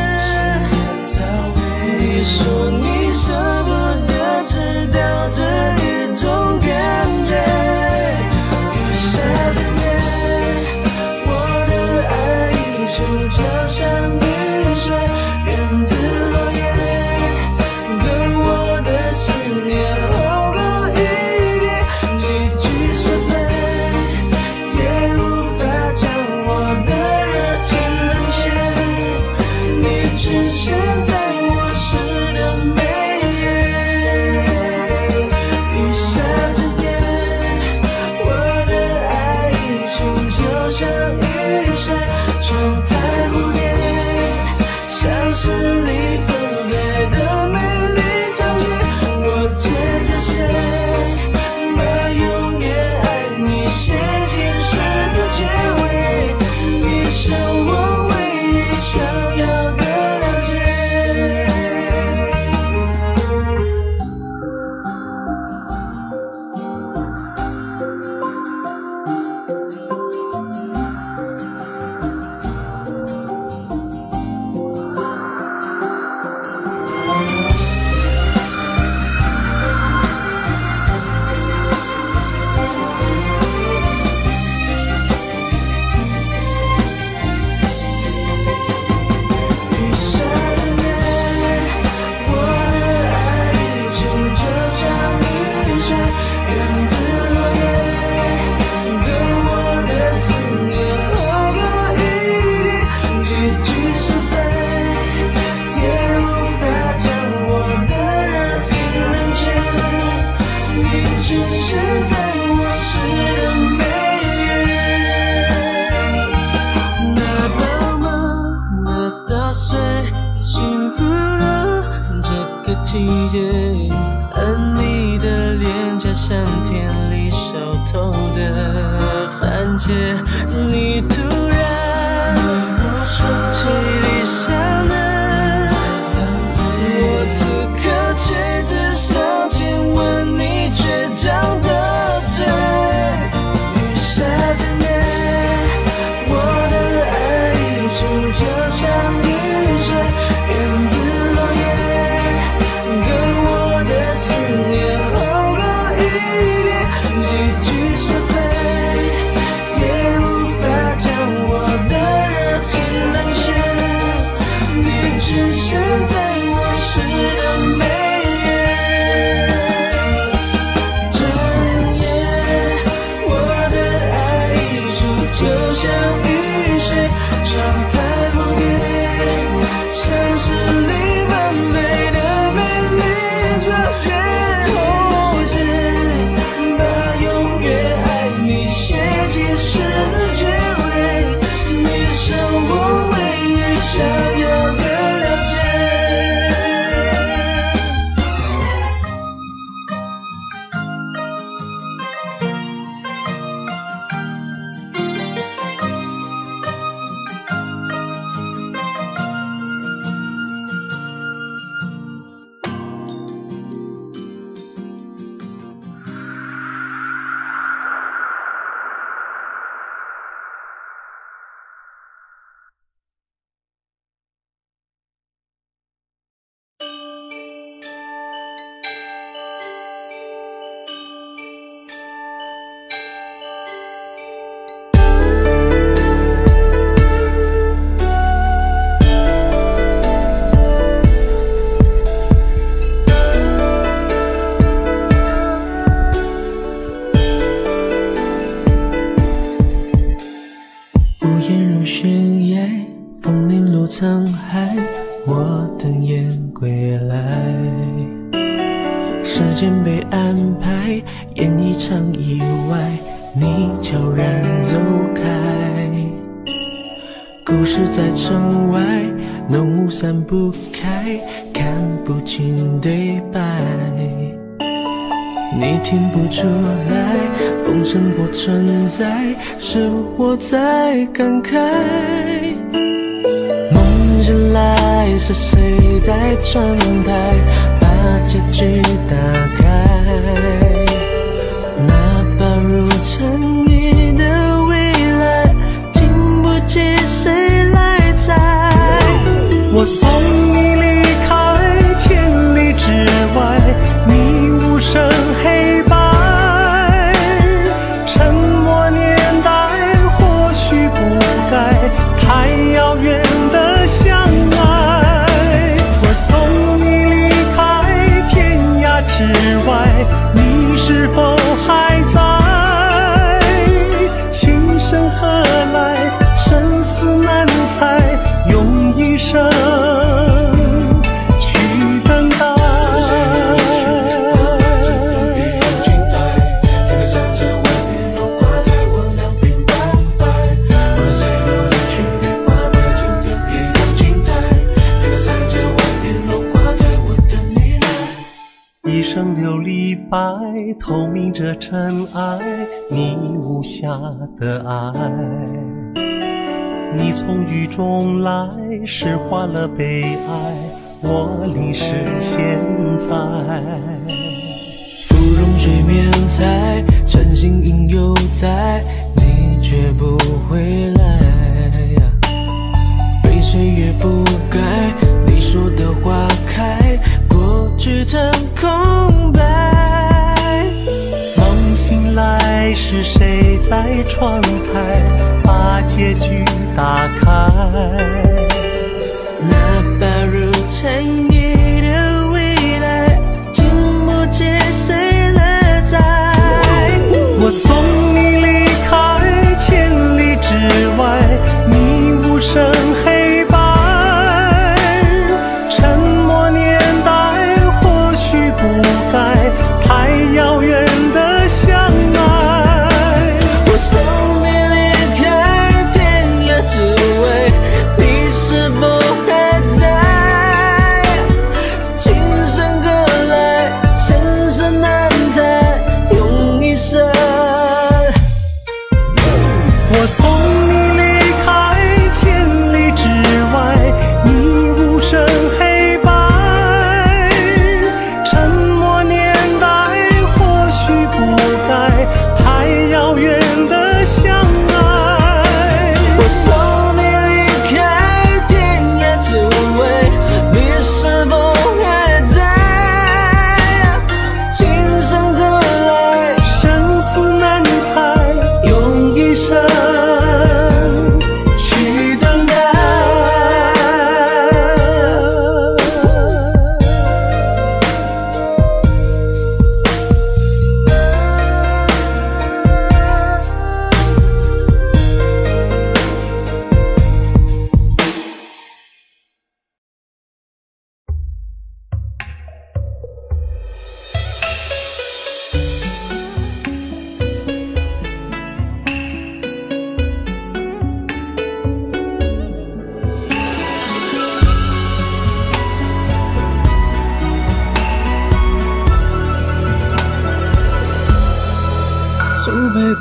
的，你说你舍不得知道这一种感觉。雨下整夜，我的爱依旧就像雨水，源自落叶，跟我的思念后更一点，几句是非也无法将我的热情冷却。你出现在我诗的每页，雨下整夜，我的爱依旧就像雨水，窗台蝴蝶，像是你纷飞的美丽掌心。我借着谁，把永远爱你写进诗的结尾，你是我唯一想要的了解。 就像雨水源自落叶，跟我的思念好过一点，几句是非也无法将我的热情冷却，你只现在我诗的眉眼。整夜我的爱溢出，就像雨水窗台蝴蝶，像是你完美的美丽照片，妥协把永远爱你写进诗的结尾，你是我唯一想要的了解。无言如悬崖，风铃落沧海，我等雁归来。时间被安排，演一场意外，你悄然走开。故事在城外，浓雾散不开，看不清对白。你听不出来，风声不存在，是我在感慨。梦醒来，是谁在窗台把结局打开？那把如尘埃的未来，经不起谁来摘。我送你离开千里之外，你无声黑白，沉默年代或许不该太遥远的相爱。我送你离开天涯之外，你是否还在？情深何来，生死难猜，用一生去等待。一生琉璃白，透明着尘埃，你无瑕的爱。你从雨中来，诗化了悲哀，我离世现在。芙蓉水面采，晨星影犹在，你却不回来。被岁月覆盖，你说的花开，过去成空白。梦醒来，是谁在窗台把结局打开？那把如尘埃的未来，经不起谁来摘。我送你离开千里之外，你无声黑白，沉默年代或许不该太遥远的相爱。我送你离开天涯之外，你是否还在？情深何来，生死难猜，用一生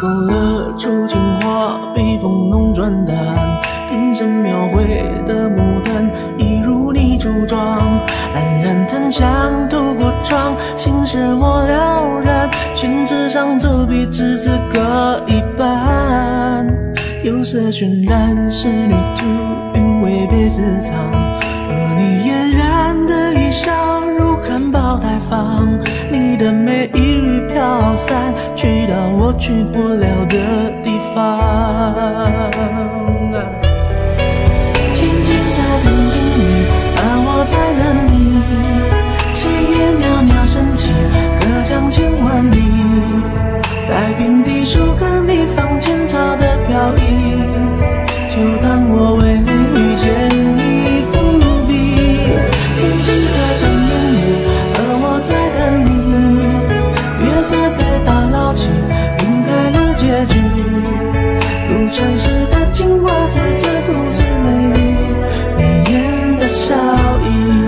勾勒出情话，被风弄转淡，变成描绘的牡丹，一如你柱状，冉冉檀香透过窗，心事我了然，宣纸上走笔只字各一半，釉色渲染仕女图，韵味被私藏，而你嫣然的一笑如含苞待放，你的美一缕飘散，去到我去不了的地方。天际在等阴雨，而我在等你，炊烟袅袅升起，隔江千万里，在平地树根里放前朝的飘逸，就当我为你遇见你伏笔。天际在等阴雨，而我在等你，月色被打捞起，晕开了结局，如传世的精华，字字故字美丽，眉眼的笑意。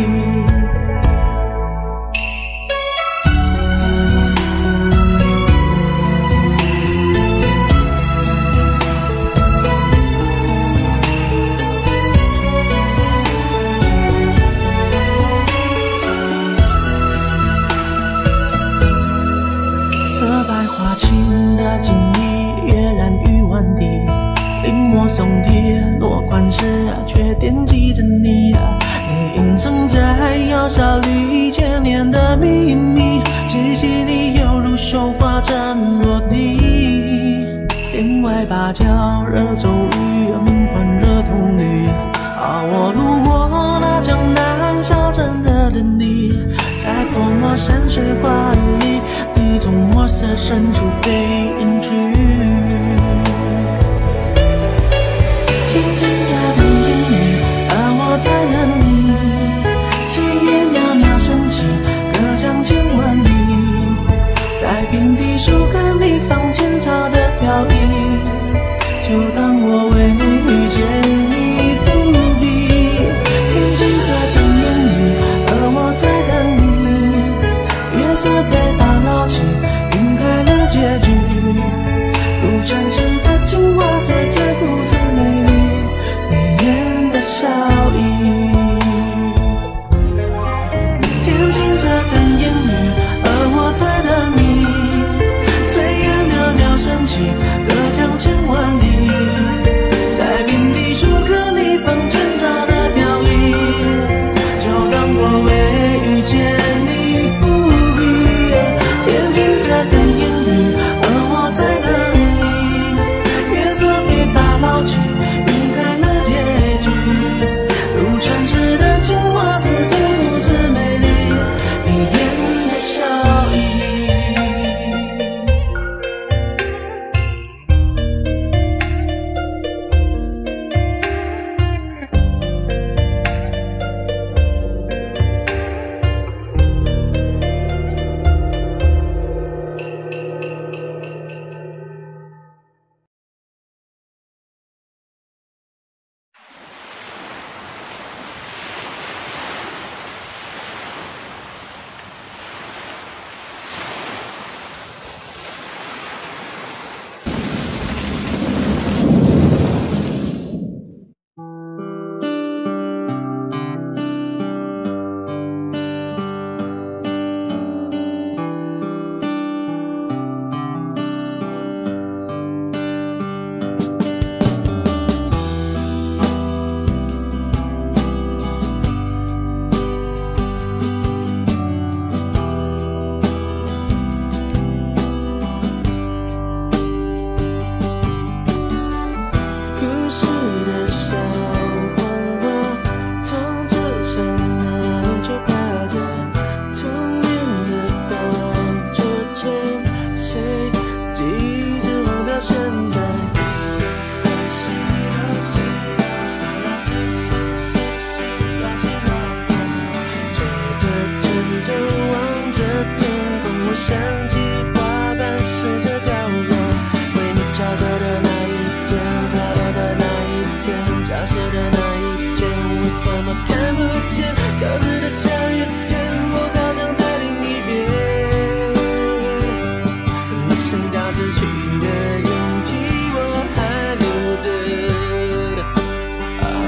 色白花青的锦衣，跃然于万地，临摹松铁落款时啊，却惦记着你啊。你隐藏在窑烧里千年的秘密，气息里犹如绣花针落地。天外芭蕉惹骤雨，梦幻惹铜绿。啊，我路过那江南小镇的等你，在泼墨山水画里，你从墨色深处被隐去。天际在等阴雨，而我在等你，炊烟袅袅升起，隔江千万里，在平地树根里放前朝的飘逸，就当我为你遇见你伏笔。天际在等阴雨，而我在等你，月色被打捞起，晕开了结局，如传世的精华，字字故字美丽，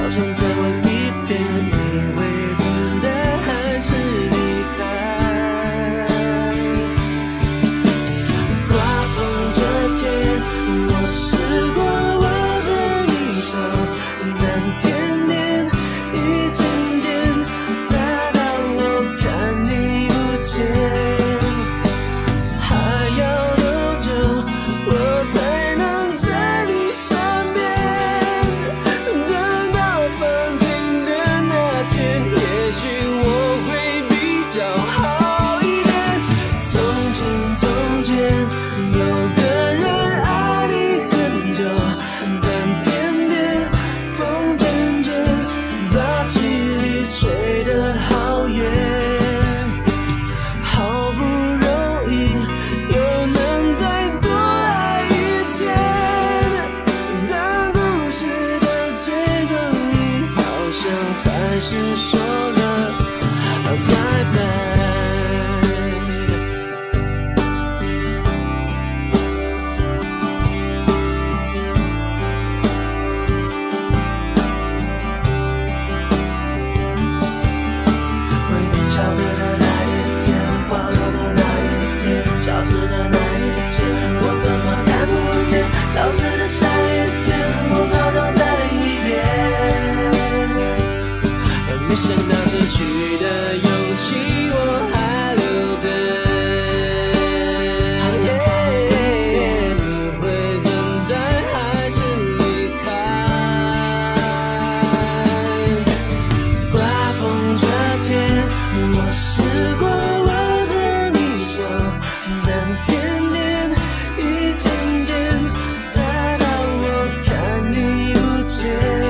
好想再问一遍，你会等待还是离开？刮风这天，我试过握着你手，但偏偏一渐渐大到我看你不见。还要多久我才能在你身边？等到放晴的那天，也许我会比较好一点。从前从前有个人爱你很久，但偏偏风渐渐把距离吹得好远。好不容易又能再多爱一天，但故事的最后你好像还是说了拜拜。为你敲门的那一天，花落的那一天，消失的那一切，我怎么看不见？消失的下一天，我好像在另一边。没想到失去的勇气我还留着，你会等待还是离开？刮风这天，我试过握着你手，但偏偏一渐渐大到我看你不见。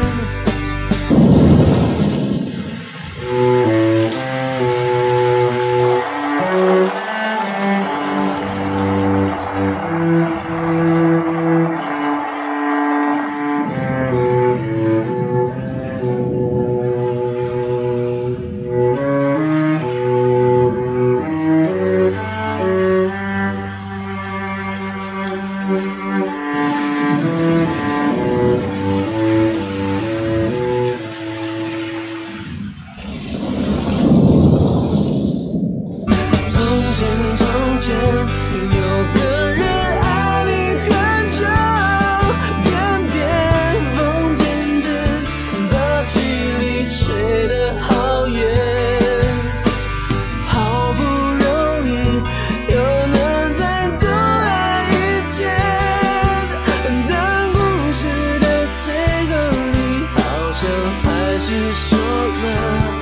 从前有个人爱你很久，偏偏风渐渐把距离吹得好远。好不容易又能再多爱一天，但故事的最后你好像还是说了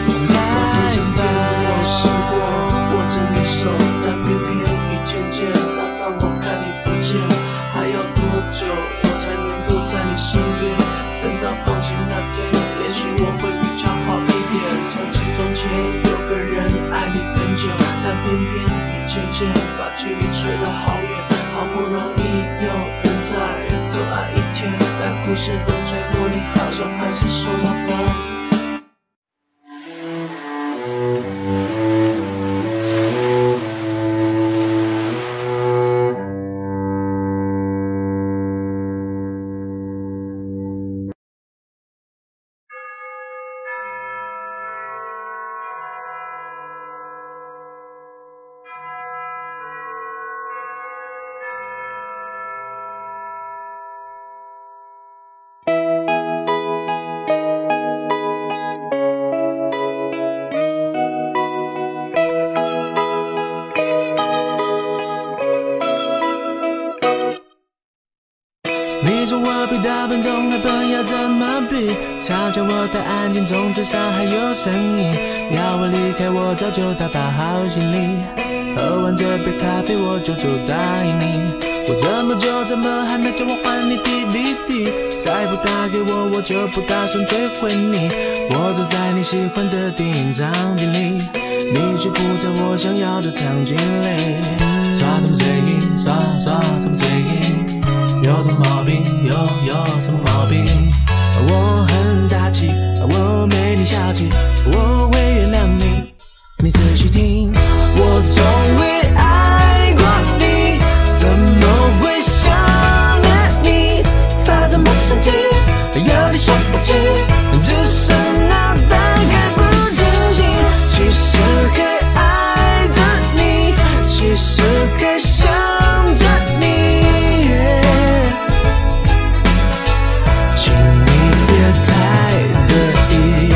但偏偏一渐渐大到我看你不见。还要多久我才能够在你身边？等到放晴那天，也许我会比较好一点。从前从前有个人爱你很久，但偏偏一渐渐把距离吹得好远。好不容易又能再多爱一天，但故事的最后你好像还是说了吧。你说我比大笨钟还笨，要怎么比？嘲笑我太安静，钟嘴上还有声音。要我离开，我早就打包好行李。喝完这杯咖啡，我就走答应你。我这么久，怎么还没叫我还你 D V D？ 再不打给我，我就不打算追回你。我走在你喜欢的电影场景里，你却不在我想要的场景里。耍什么嘴硬，耍耍什么嘴硬？有什么毛病？有有什么毛病？我很大气，我没你小气，我会原谅你。你仔细听，我从未爱过你，怎么会想念你？发这么神经，有点点想不起，只是脑袋还不清醒。其实还爱着你，其实还想着你，请你别太得意。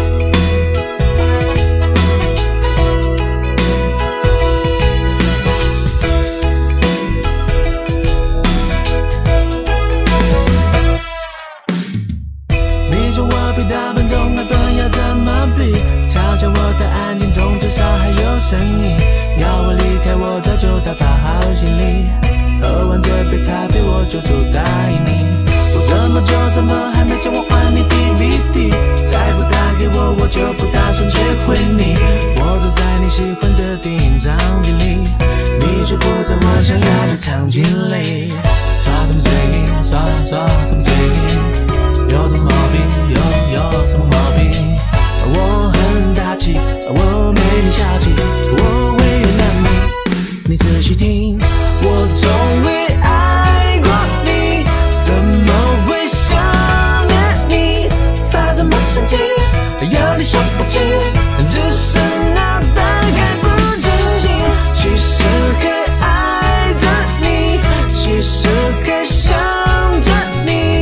你说我比他笨，从来笨要怎么比？嘲笑我的安静中至少还有声音，要我离开我早就打包好行李，喝完这杯咖啡我就出答应你。我这么久怎么还没叫我还你 D V D？ 再不打给我我就不打算追回你。我坐在你喜欢的电影场景里，你却不在我想要的场景里。耍什么嘴硬，耍耍什么嘴硬，有什么毛病？有有什么毛病？我很大气，我没你小气，我会原谅你。你仔细听，我从未爱过你，怎么会想念你？发什么神经？有点想不起，只是脑袋还不清醒。其实还爱着你，其实还想着你。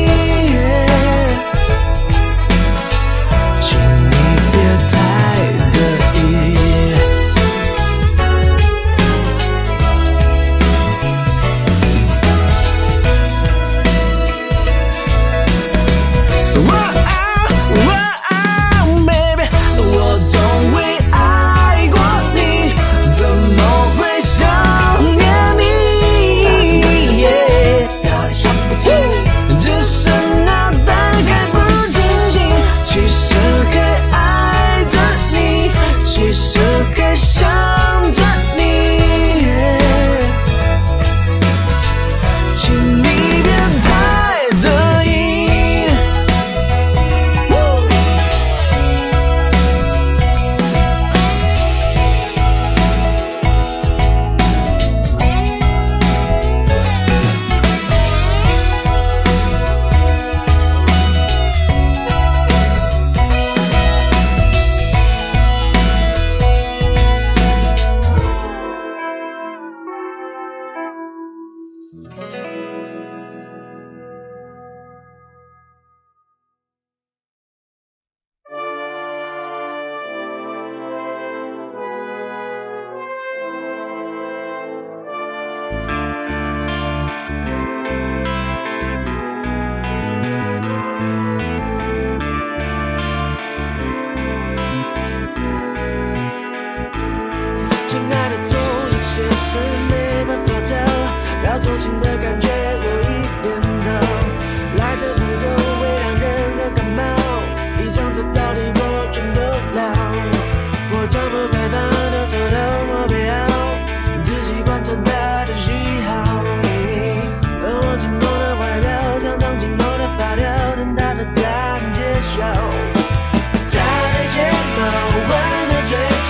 亲爱的，总有些事没办法讲，要做情的感觉有一点早，来者不拒会让人很感冒，一想这道理我全都了。我将不开放的走到我背后，仔细观察他的喜好，而我紧绷的外表像上镜后的发条，等他的答案揭晓。他的睫毛弯的嘴角，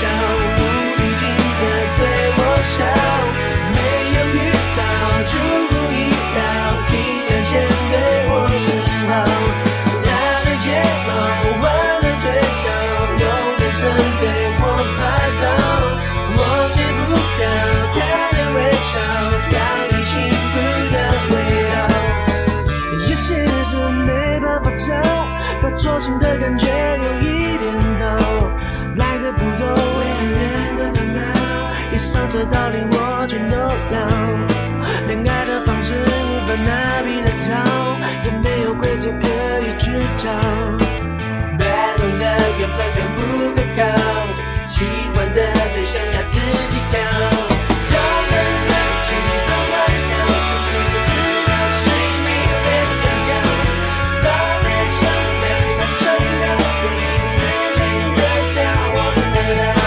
没有预兆，出乎意料，竟然先对我示好。他的睫毛弯的嘴角，用眼神对我拍照，我戒不掉他的微笑，洋溢幸福的味道。有些事没办法找，把错情的感觉有一点早，来者不拒会让人很感冒。以上这道理我全都了，恋爱的方式无法拿笔来抄，也没有规则可以去找。摆弄的缘分可不可靠？喜欢的对象要自己挑。他们的情绪都乱掉，是不是知道是你最想要？放在身边很重要，对你自信的骄傲我看得到。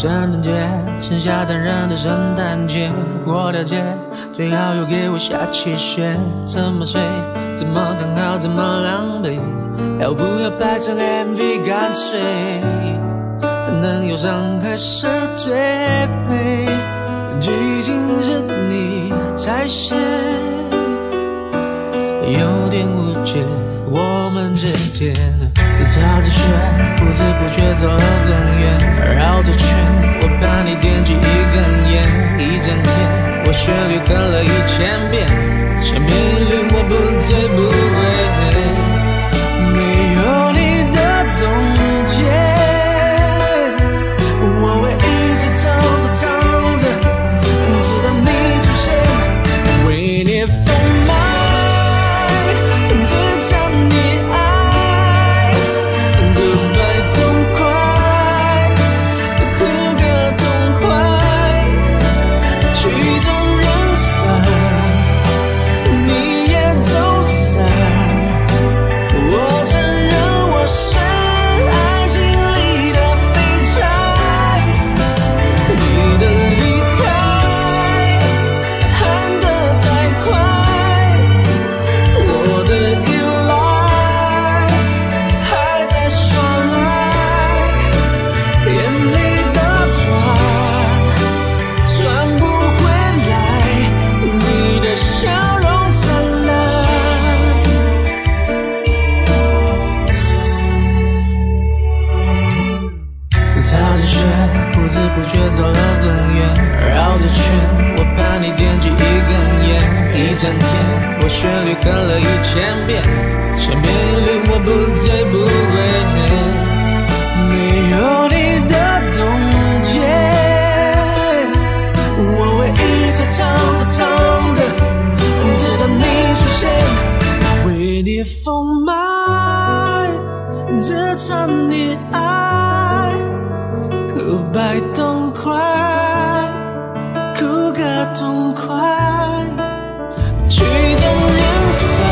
圣诞节，剩下淡然的圣诞节，过条街，最好又给我下起雪。怎么睡？怎么刚好？怎么狼狈？要不要拍成 M V？ 干脆可能忧伤还是最美，剧情是你才写，有点误解我们之间。擦着雪，不知不觉走了很远，绕着圈，我把你点起一根烟，一整天，我旋律哼了一千遍，千篇一律我不醉不归。没有你的冬天，我会一直唱着唱着，直到你出现，为你疯卖，只想你爱。整天，我旋律哼了一千遍，千篇一律我不醉不归。没有你的冬天，我会一直唱着唱着，直到你出现，为你疯卖，只唱你爱，哭白痛快，哭个痛快。曲终人散，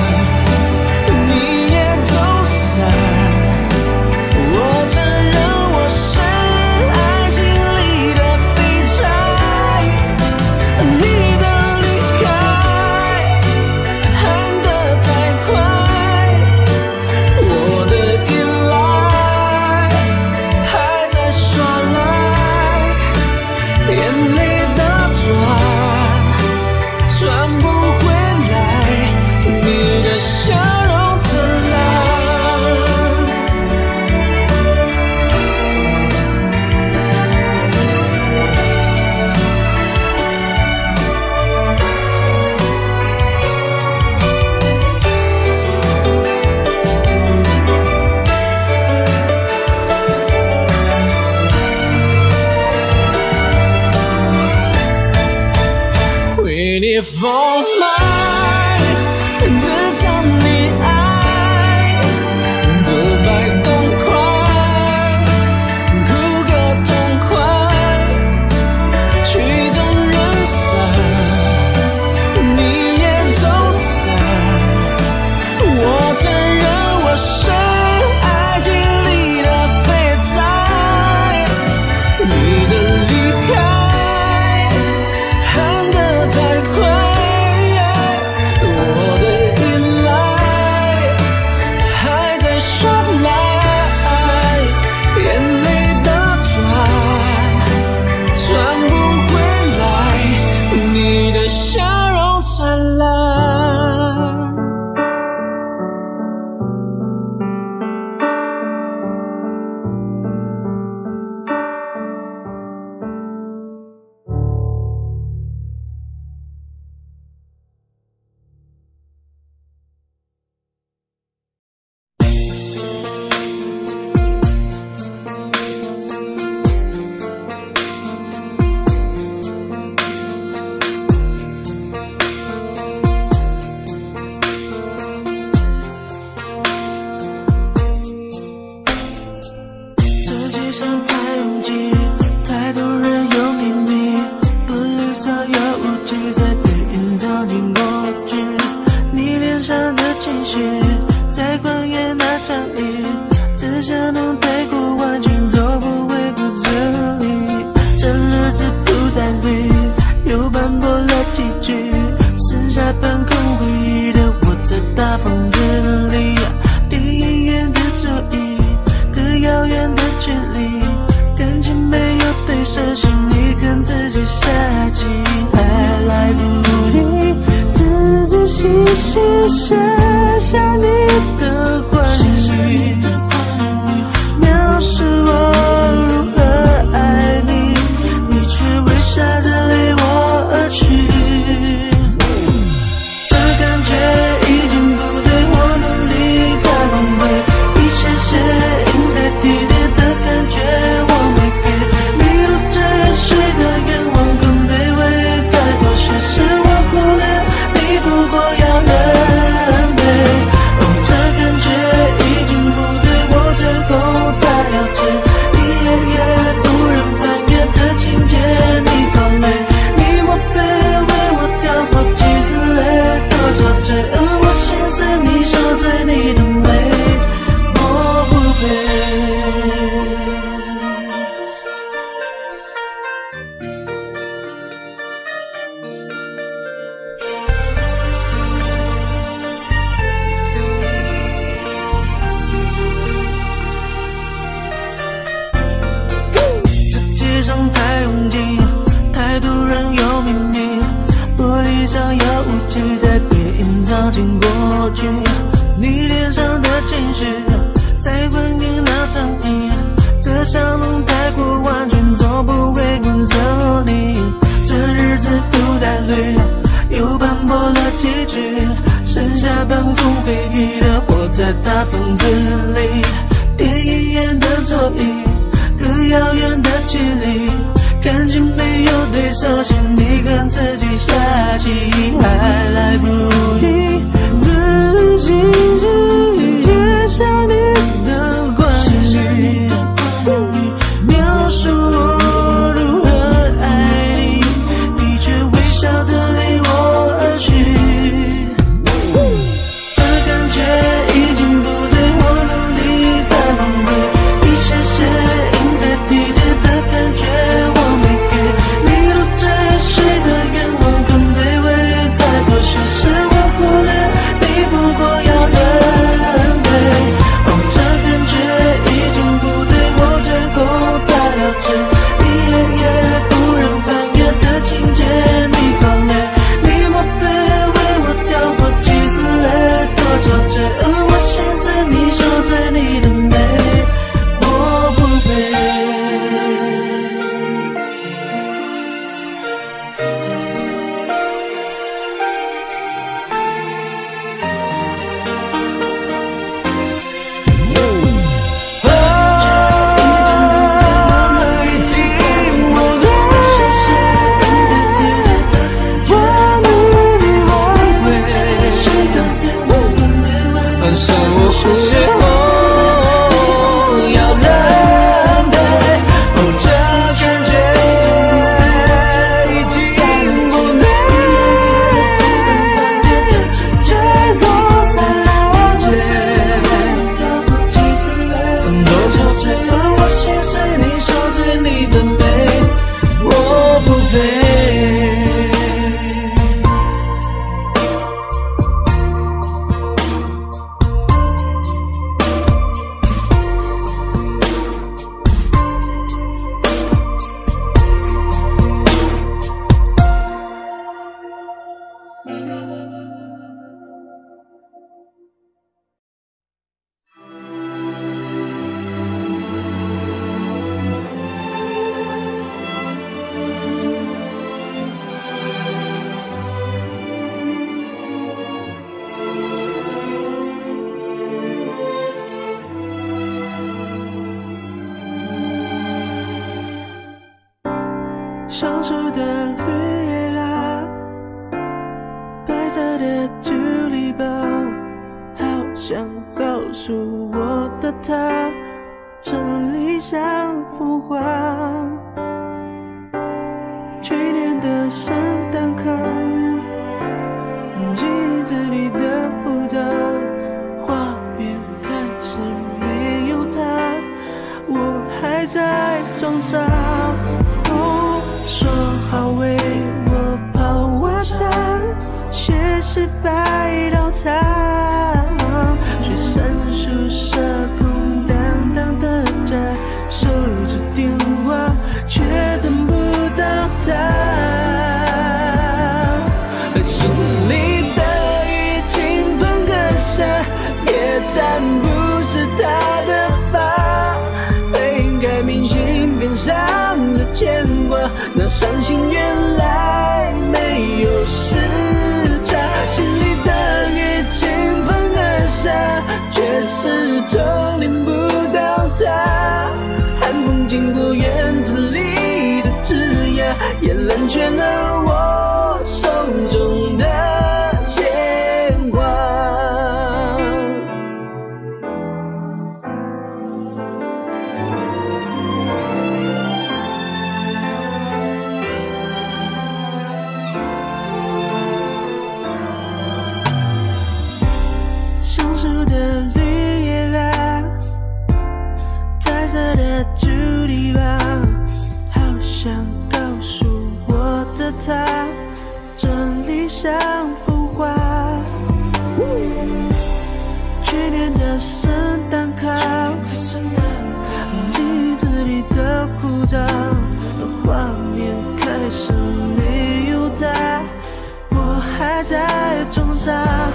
你也走散，我承认我是爱情里的废柴，你的离开喊得太快，我的依赖还在耍赖，眼泪的转转不笑容灿烂，为你疯卖，只唱你爱，哭白痛快，哭个痛快，曲终人散，你也走散，我承认我是爱情里的废柴，你的离开喊得太快。笑容灿烂，世上太拥挤，太多人有秘密，不理所有无惧，在背影投进过去。你脸上的情绪，在旷野那场雨，只想能带过完全都不会不这里。 律，又斑驳了几句，剩下半空回忆的我在大房子里，电影院的座椅，隔遥远的距离，感情没有对手戏，你看自己下棋，还来不及仔仔细细写下你的关于，描述我如何爱你，你却微笑着离我而去。这感觉已经不对，我努力在挽回，一切是应该体贴的感觉我没给，你都追随的愿望更卑微，再多些是我忽略，你不过要认赔。哦，这感觉已经不对，我最后才了解，一页页不忍翻阅的情节你搞累，你莫非为我掉过几次泪，多憔悴，而我心碎，你受罪，你的美我不配。这街上太拥挤，太多人有秘密，玻璃上有雾气在被隐藏进过去，你脸上的情绪在回应那争议，这香浓太过完全都不会跟着你，这日子不太绿，又斑驳了几句，剩下半空回忆的活在大房子里，电影院的座椅，隔遥远的距离，感情没有对手戏，你看自己下棋，还来不及仔细写下你的关于，描述我如何爱你，你却微笑的离我而去。这感觉已经不对，我努力在挽回，一切是应该体贴的感觉我没给，你都追随的愿望更卑微，再多些是我忽略，你不过要认赔。哦，这感觉已经不对，我最后才了解，一页页不忍翻阅的情节你搞累，你莫非为我掉过几次泪，多憔悴，而我心碎，你受罪，你的美我不配。上树的绿叶啊，白色的朱丽宝，好想告诉我的他，城里像幅画。去年的圣诞卡，镜子里的护照，花园开始没有他，我还在装傻。哦，说好为也沾不湿他的发。背影改明信片上的牵挂，那伤心原来没有时差。心里的雨倾盆而下，却始终淋不到他。寒风经过院子里的枝桠，也冷却了我手中的鲜花。橡树的绿叶啊，白色的竹篱笆，好想告诉我的他，这里像幅画。去年的圣诞卡，记忆子里的枯燥，画面开始没有他，我还在装傻。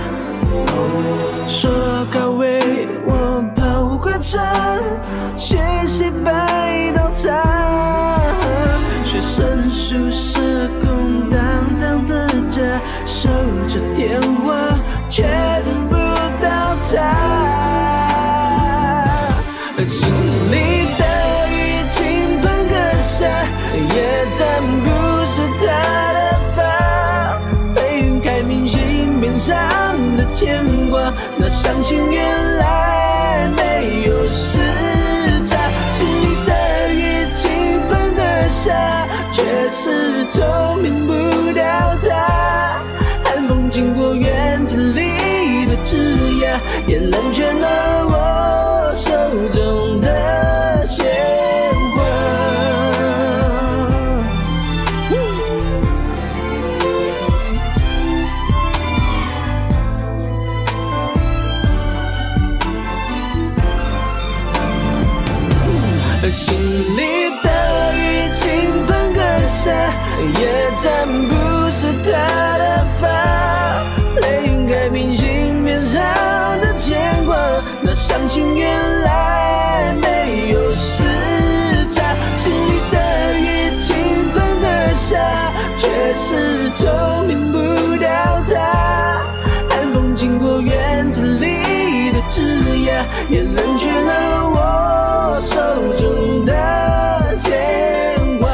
说好为我跑过场，谢谢白稻草。学生宿舍空荡荡的家，守着电话却等不到他。心里的雨倾盆而下，也沾不湿他的发。背影开明信片上的牵挂，那伤心原来没有时差。心里的雨倾盆而下，却始终淋不到他。寒风经过院子里的枝桠，也冷却了我手中的鲜花。心里的雨倾盆而下，也沾不湿他的发。泪影开明信片上的牵挂，那伤心原来没有时差。心里的雨倾盆而下，却始终淋不到他。寒风经过院子里的枝桠，也冷却了我手中的鲜花。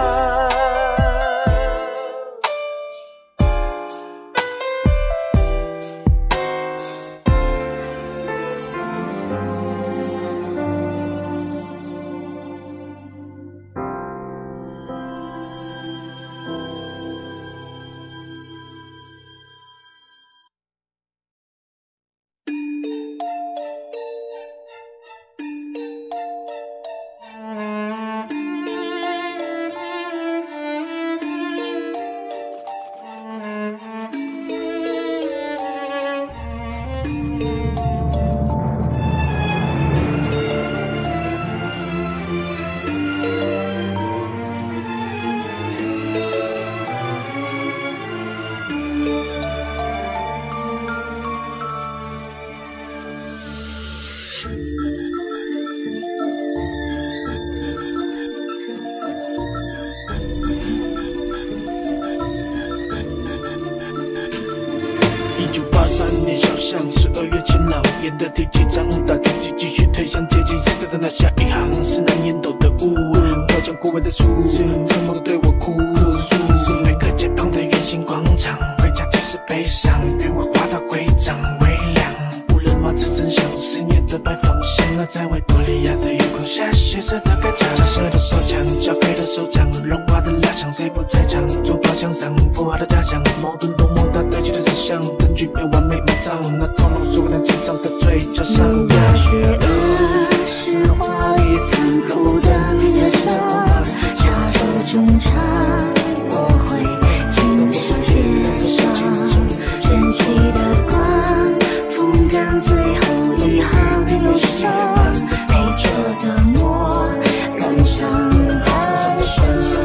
一九八三年小巷十二月晴朗，演的第几章？打地基继续推向接近死色的那下一行，是难烟斗的雾，飘将过往的树，沉默的对我哭诉。每个街旁的圆形广场，回家即是悲伤，愿我画到会长微凉。无人马只剩下十年的白放线，而在维多利亚的月光下，血色的盖章，假设的手枪，交配的手掌，融化的蜡像，谁不在场？坐标向上，符号的假象，矛盾多么大堆积的思想，证据被完美埋葬，那从容数量紧张的嘴角上。 大学二是华丽残酷的人生，插手中场，我会经上雪上，晨曦的光，风干最后一行忧伤，黑色的墨，染上半生。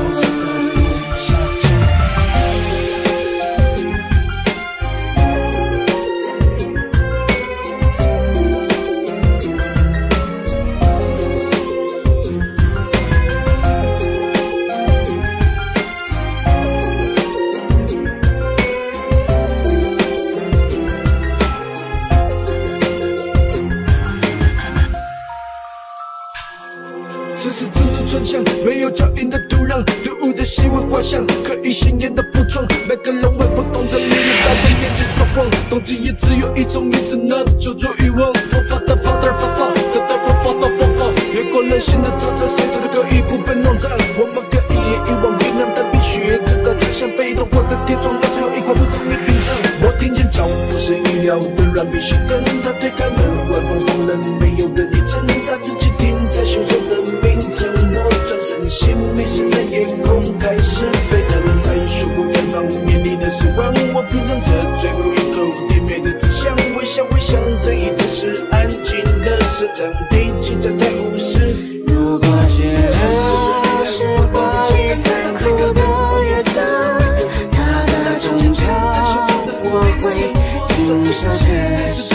是真的转向，没有脚印的土壤，队伍的希望画像，可以鲜艳的服装，每个人为不同的理由戴着面具说谎，动机也只有一种，一直那救助欲望，佛法的法的法法，得到佛法的佛法，越过人性的沼泽，谁知道可以不被弄脏？我们可以一往云南的冰雪，直到家乡被动过的铁窗，到最后一块不从你冰上。我听见脚步是意料的软皮熄灯，他推开门，外风风冷，没有人一阵，他自己停在凶手的名称。我转身，心迷失了眼空，开始沸腾，在胸部绽放眼里的失望。我品尝着最后一口甜美的真相，微笑微笑，这一直是安静的社长，毕竟在太无视。 如果血泪是华丽残酷的乐章，它的终章我会亲手写上。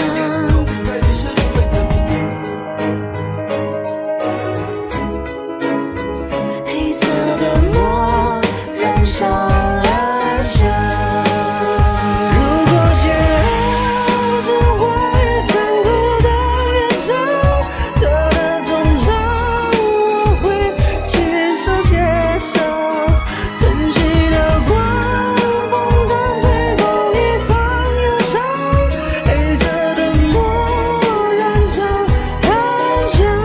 黑色的墨染上了伤。如果血泪是华丽残酷的乐章，它的终章我会亲手写上。晨曦的光，风干最后一行忧伤，黑色的墨染上哀伤。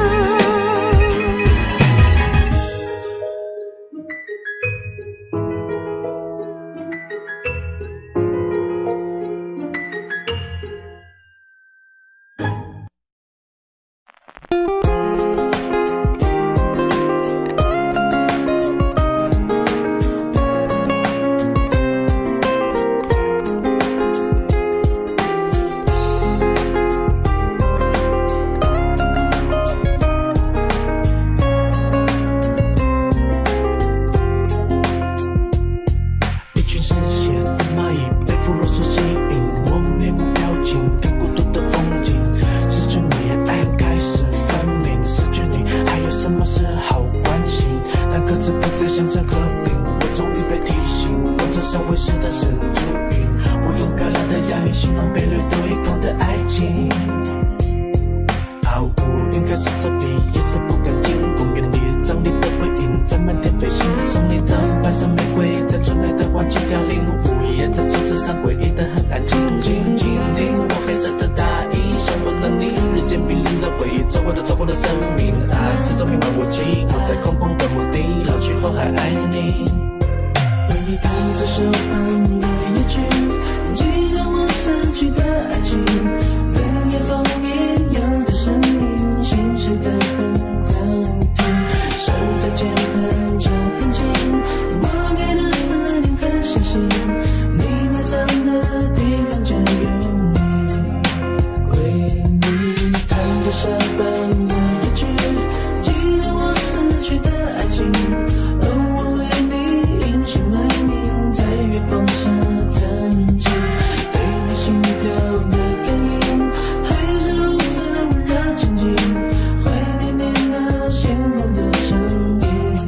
一群嗜血的蚂蚁被腐肉所吸引，我面无表情，看孤独的风景。失去你，爱恨开始分明。失去你，还有什么是好关心？但各自不再想着和平，我终于被提醒，光着上位时的是注音。我用漂亮的押韵形容被掠对空的爱情。毫无应该是这笔，也是不甘心。公园里张力的回应，在满天飞行。送你的白色玫瑰，在春来的黄金凋零。午夜在树枝上诡异的很安静，静静听我黑色的大衣，想忘了你。日渐冰冷的回忆，走过的走过的生命啊，始终弥漫我记忆。我在空旷的墓地，老去后还爱你。为你弹着手旁的夜曲，记得我逝去的爱情。跟夜风一样的声音，心碎的很好听。手在键盘就更近，我给的思念很相信，你埋葬的地方就有你。为你弹着手旁的夜曲，记得我逝去的爱情。哦，我为你隐姓埋名，在月光下弹琴，对你心跳的感应，还是如此温热沉静，怀念你那鲜红的声音。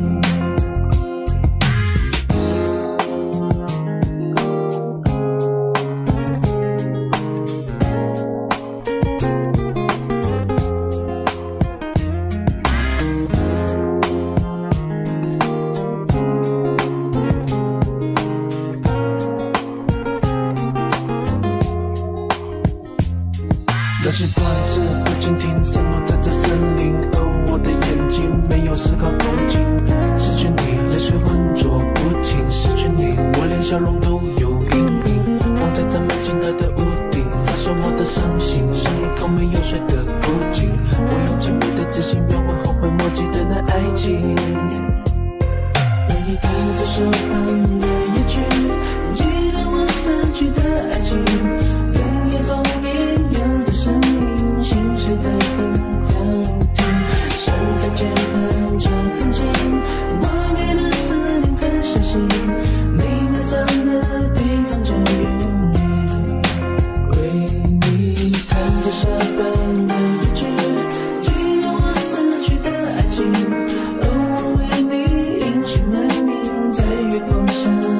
那些段子不倾听，散落在这森林，而我的眼睛没有丝毫动静。失去你，泪水浑浊不清；失去你，我连笑容都有阴影。放在这门镜头的屋顶，嘲笑我的伤心，像一口没有水的枯井。我用精密的自信描绘后悔莫及的那爱情。为你弹着手旁的夜曲，记得我逝去的爱情。跟夜风一样的声音，心碎的很好听。手在键盘就更近，我给的思念很相信，你埋葬的地方就有你。为你弹着手旁的夜曲，记得我逝去的爱情。哦，我为你隐姓埋名，在月光下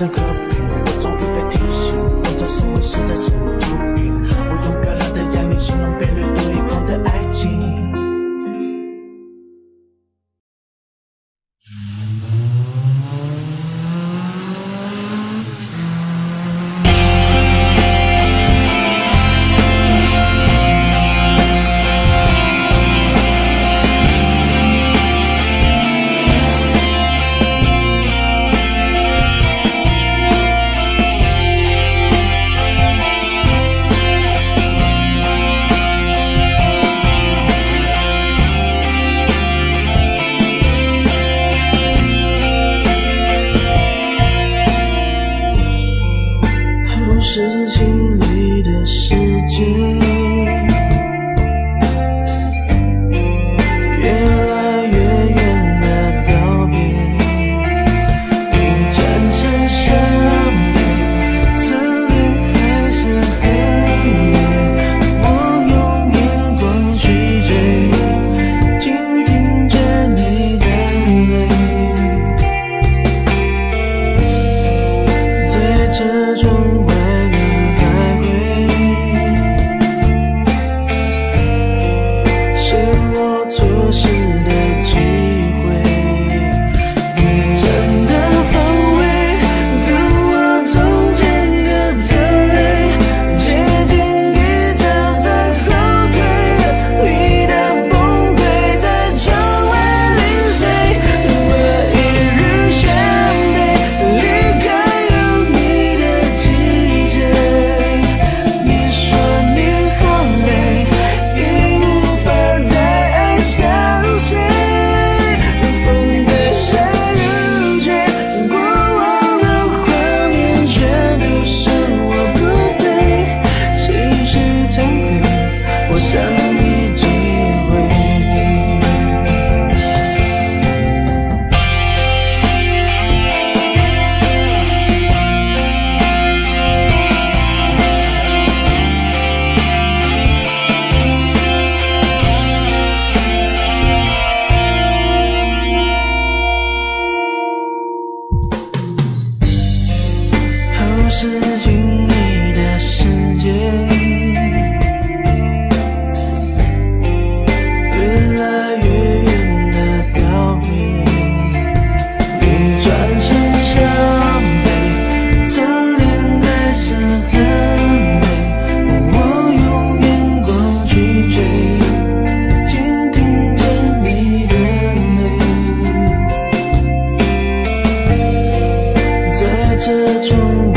成和平。我终于被提醒，工作是为时的是秃鹰。我用漂亮的押韵形容被掠夺一空的爱情。是经历的时间越来越远的道别，你转身伤悲，侧脸还是很美，我用眼光去追，倾听着你的泪，在这种是经历的时间越来越远的表面，你转身伤悲，侧脸还是很美，我用眼光去追，倾听着你的泪，在这种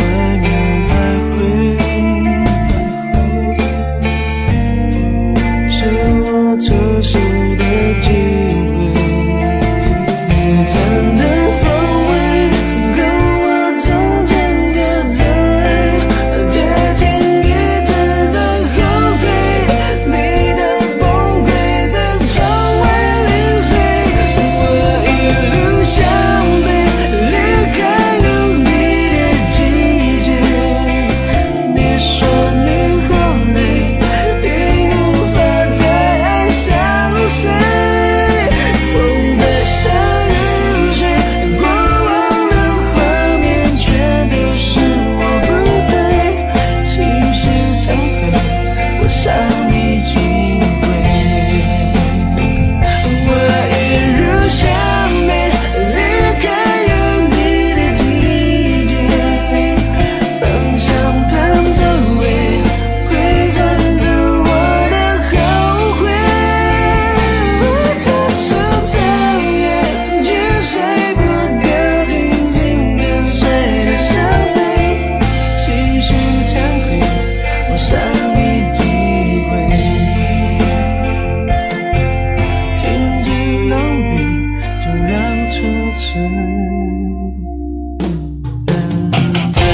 测试的机会，你站的方位跟我中间的走位，接近一直在后退，你的崩溃在窗外零碎，我一路向北，离开有你的季节，你说你好累，已无法再谁？风在山入睡，过往的画面全都是我不对，情绪忏悔，我伤你几回。我一路向北，离开有你的季节，方向盘周围回转着我的后悔。这首长夜，去睡不掉，静静跟随的伤悲，继续忏悔，我伤你几回。天气狼狈，就让车子等着。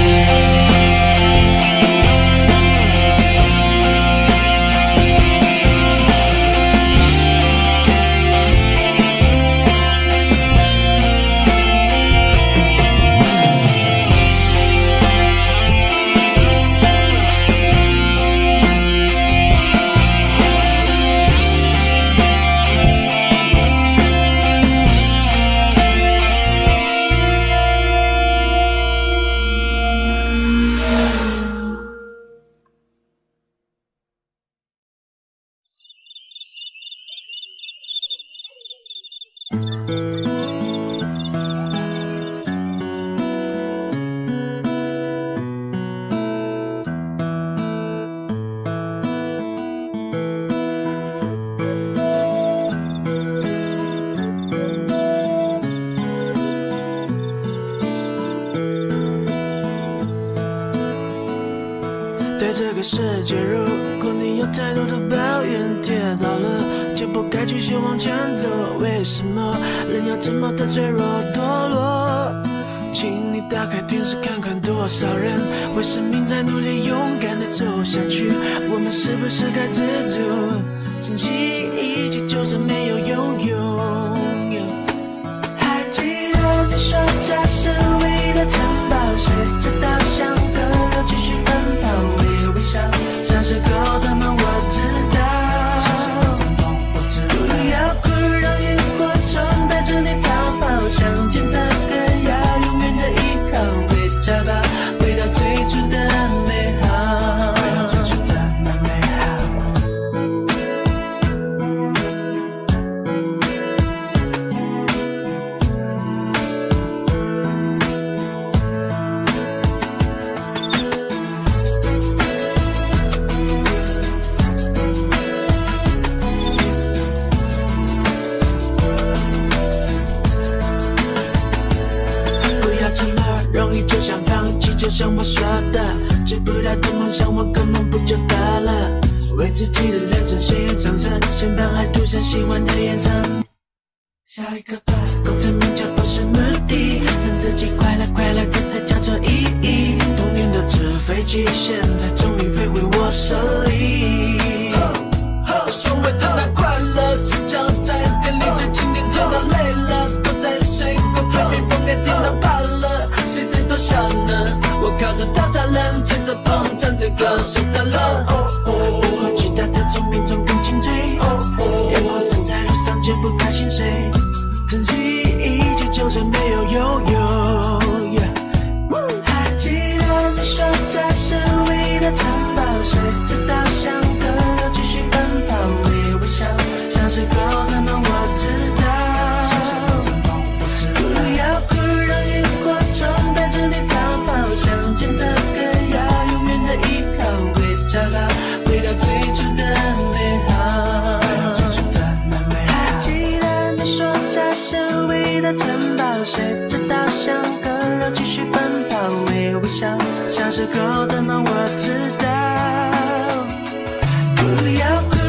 对这个世界，如果你有太多的抱怨，跌倒了就不该继续往前走。为什么人要这么的脆弱堕落？请你打开电视看看，多少人为生命在努力，勇敢的走下去。我们是不是该知足，珍惜一切，就算没有拥有。还记得你说家是唯一的城堡，随着稻香河流继续奔跑，微微笑，小时候的梦我知道。不要哭，让萤火虫带着你逃跑，想见的歌要永远的依靠，会找到回到最初的美好，回到最初的那美好。就想放弃，就像我说的，追不到的梦想我根本不就得了？为自己的人生鲜艳上升，先把爱涂上喜欢的颜色。下一个吧，功成名就不是目的，让自己快乐快乐，这才叫做意义。多年的纸飞机，现在终于飞回我手里。所谓的那快乐，只讲在店里最经典，跳到累了，躲在水沟旁边，风给电到怕了。谁最多笑呢？我靠着稻草人，吹着风，唱着歌，睡着了。比我其他的聪明中更精粹，阳光洒在路上就不怕心碎，珍惜一切，就算没有拥有。还记得你说家是唯一的城堡，随着稻香河流继续奔跑，微微笑，小时候的梦我知道。不要哭，让萤火虫带着你逃跑，想见的歌要永远的依靠，会找到回到最初的美好。还记得你说家是唯一的城堡，随着稻香河流继续奔跑，微微笑，小时候的梦我知道。不要哭。